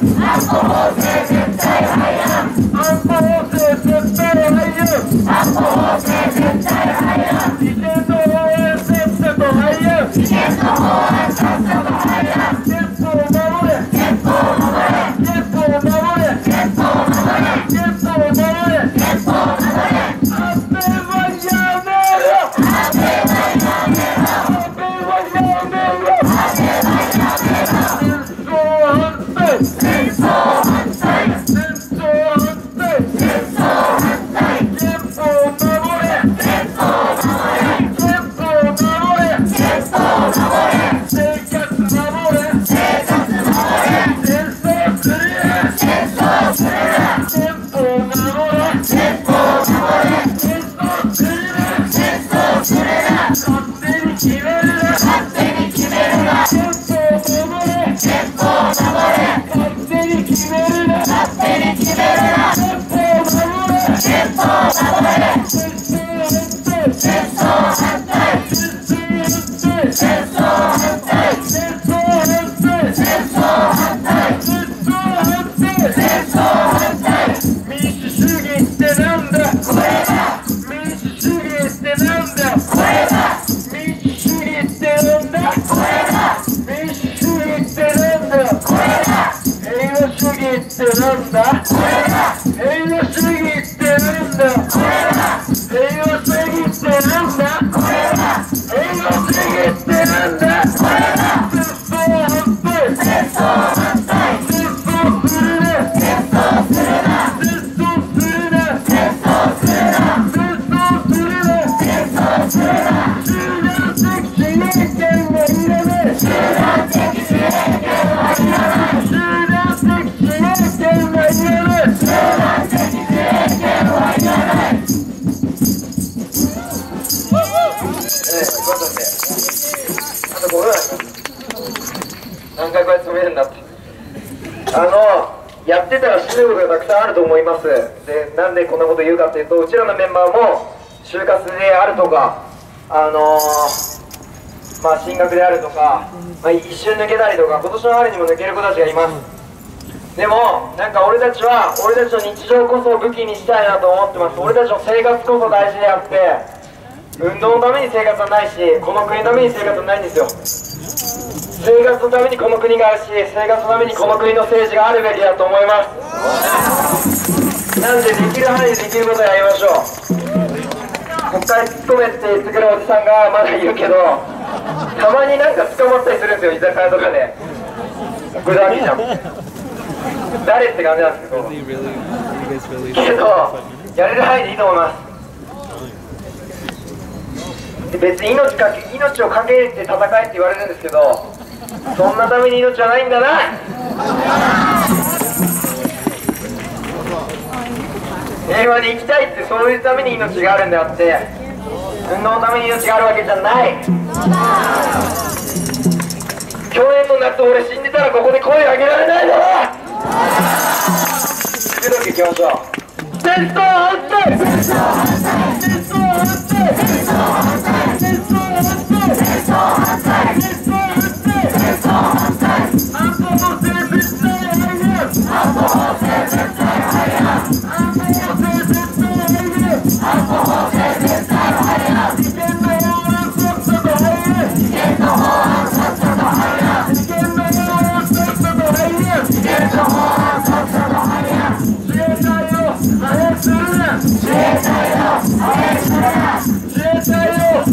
やってたら死ぬことがたくさんあると思います。で、なんでこんなこと言うかというと、うちらのメンバーも就活であるとか、進学であるとか、一瞬抜けたりとか、今年の春にも抜ける子たちがいます。でもなんか俺たちの日常こそ武器にしたいなと思ってます。俺たちの生活こそ大事であって、運動のために生活はないし、この国のために生活はないんですよ。生活のためにこの国があるし、生活のためにこの国の政治があるべきだと思います。なんでできる範囲でできることをやりましょう。国会突っ込めって言ってくるおじさんがまだいるけど、たまになんか捕まったりするんですよ、居酒屋とかで。これだけじゃん。誰って感じなんですけど、やれる範囲でいいと思います。別に命をかけて戦えって言われるんですけど、そんなために命はないんだな。平和に生きたいって、そういうために命があるんであって、運動のために命があるわけじゃない。去年の夏俺死んでたらここで声上げられないだろ。次の行きましょう。戦争反対、戦争反対、戦争反対、戦争反対、戦争反対、戦争反対、戦争反対、戦争反対、安保法制絶対廃止、安保法制絶対廃止、安保法制絶対廃止、安保法制絶対廃止、危険な法案さっさと廃止、危険な法案さっさと廃止、危険な法案さっさと廃止、危険な法案さっさと廃止、自衛隊を破壊するな、自衛隊を破壊するな、自衛隊を破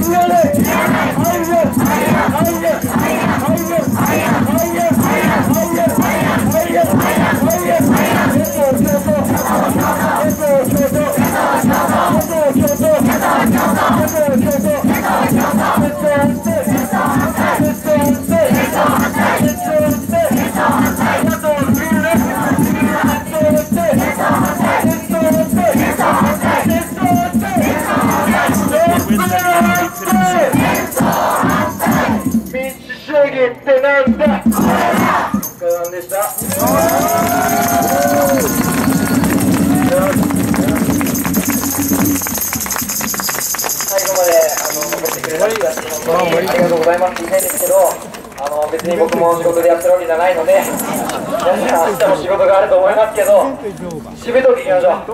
ってなんだ。お疲れ様でした。最後まで残ってくれた人たち本当にありがとうございますって言いたいんですけど、別に僕も仕事でやってるわけじゃないので、皆さん明日も仕事があると思いますけど、しぶとくいきましょう。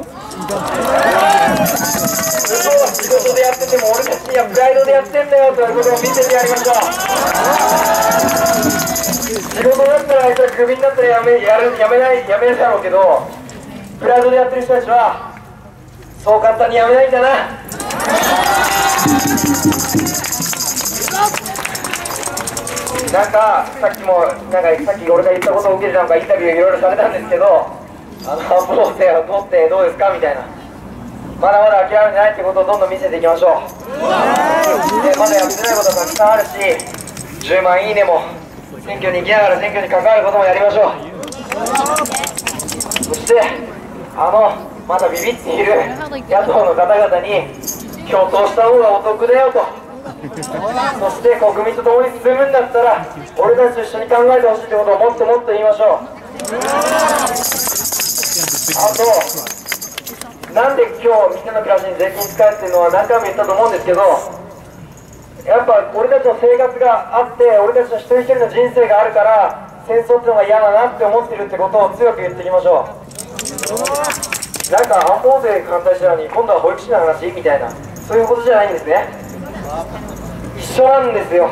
向こうは仕事でやってても俺たちにはプライドでやってんだよということを見せてやりましょう。仕事だったらあいつはクビになったらやめるだろうけど、プライドでやってる人たちはそう簡単にやめないんだな。なんかさっき俺が言ったことを受けてなんかインタビューいろいろされたんですけど、半分生を取ってどうですかみたいな。まだまだ諦めてないってことをどんどん見せていきましょう。でまだやってないことたくさんあるし、10万いいねも選挙に行きながら選挙に関わることもやりましょう。そしてまだビビっている野党の方々に票を投した方がお得だよと、そして国民と共に進むんだったら俺たちと一緒に考えてほしいってことをもっともっと言いましょう。あとなんで今日みんなの暮らしに税金使うっていうのは何回も言ったと思うんですけど、やっぱ俺たちの生活があって俺たちの一人一人の人生があるから戦争っていうのが嫌だなって思ってるってことを強く言っていきましょう。なんか安保税反対したのに今度は保育士の話みたいな、そういうことじゃないんですね。一緒なんですよ。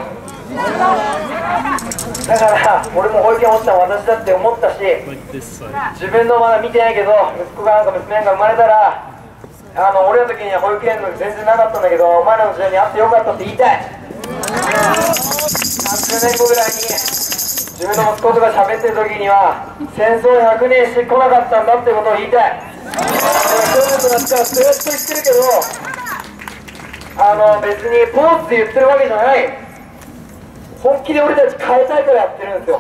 だから俺も保育園落ちたの私だって思ったし、自分のまだ見てないけど息子が娘が生まれたら俺の時には保育園の全然なかったんだけどお前らの時代にあってよかったって言いたい。30年後ぐらいに自分の息子とか喋ってる時には戦争100年してこなかったんだってことを言いたい。そういうことだったらずっと言ってるけど別にポーズで言ってるわけじゃない。本気で俺たち変えたいからやってるんですよ。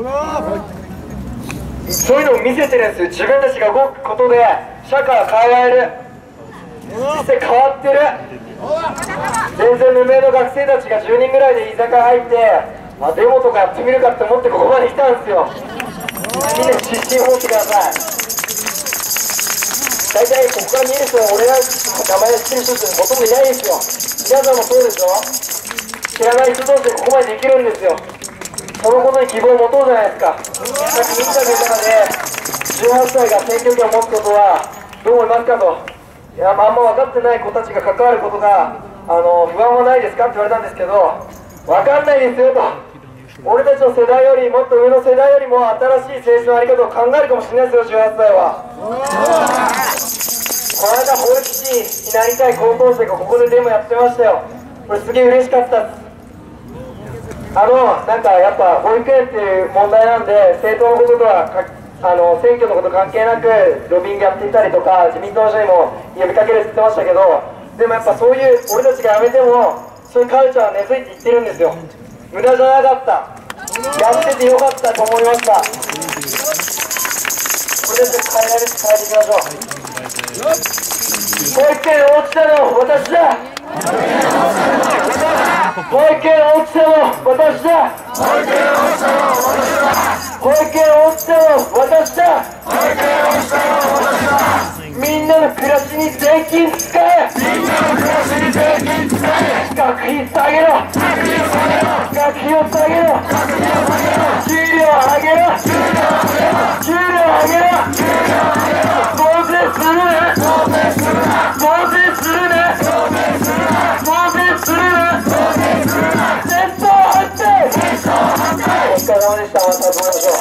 そういうのを見せてるんですよ。自分たちが動くことで社会は変えられる。実際変わってる。全然無名の学生たちが10人ぐらいで居酒屋入って、デモとかやってみるかって思ってここまで来たんですよ。みんな自信を持ってください。大体ここから見える人は俺らの名前を知ってる人ってほとんどいないですよ。皆さんもそうでしょ。知らない人同士でここまでできるんですよ。そのことに希望を持とうじゃないですか。さっきインタビューの中で18歳が選挙権を持つことはどう思いますかと、あんま分かってない子たちが関わることが不安はないですかって言われたんですけど、分かんないですよと。俺たちの世代よりもっと上の世代よりも新しい政治の在り方を考えるかもしれないですよ。18歳はこの間保育士になりたい高校生がここでデモやってましたよ。これすげえ嬉しかったです。なんかやっぱ保育園っていう問題なんで政党のこととは選挙のこと関係なくロビングやっていたりとか自民党の人にも呼びかけるって言ってましたけど、でもやっぱそういう俺たちが辞めてもそういうカルチャーは根付いていってるんですよ。無駄じゃなかった、やっててよかったと思いました。これで変えていきましょう。保育園落ちたの私だ、保育園落ちたの私だ、保育園落ちたの私だ、みんなの暮らしに税金使え、学費下げろ、学費を下げろ、給料上げろ、給料上げろ、増税するね、増税するね、増税するね、戦争反対、お疲れ様でした。またお会いしましょう。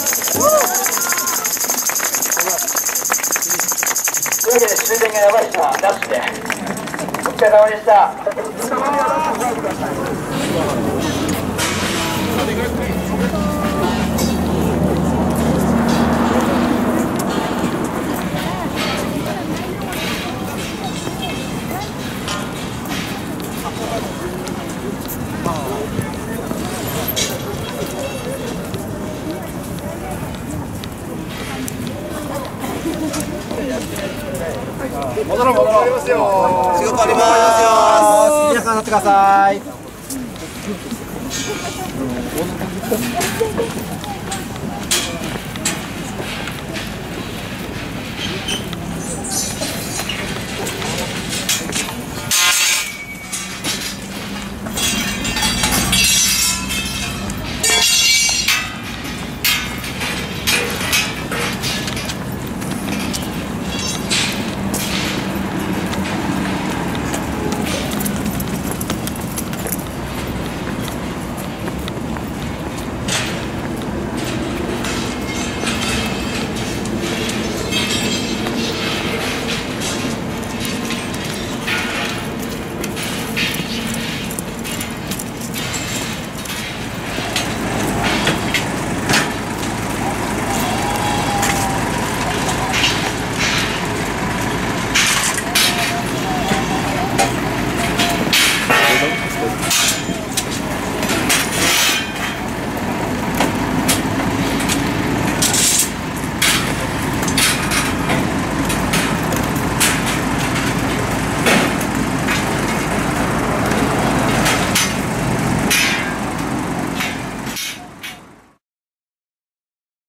というわけで終電がやばい人はなしで、お疲れ様でした。 戻ろう。仕事あります。皆さん乗ってください。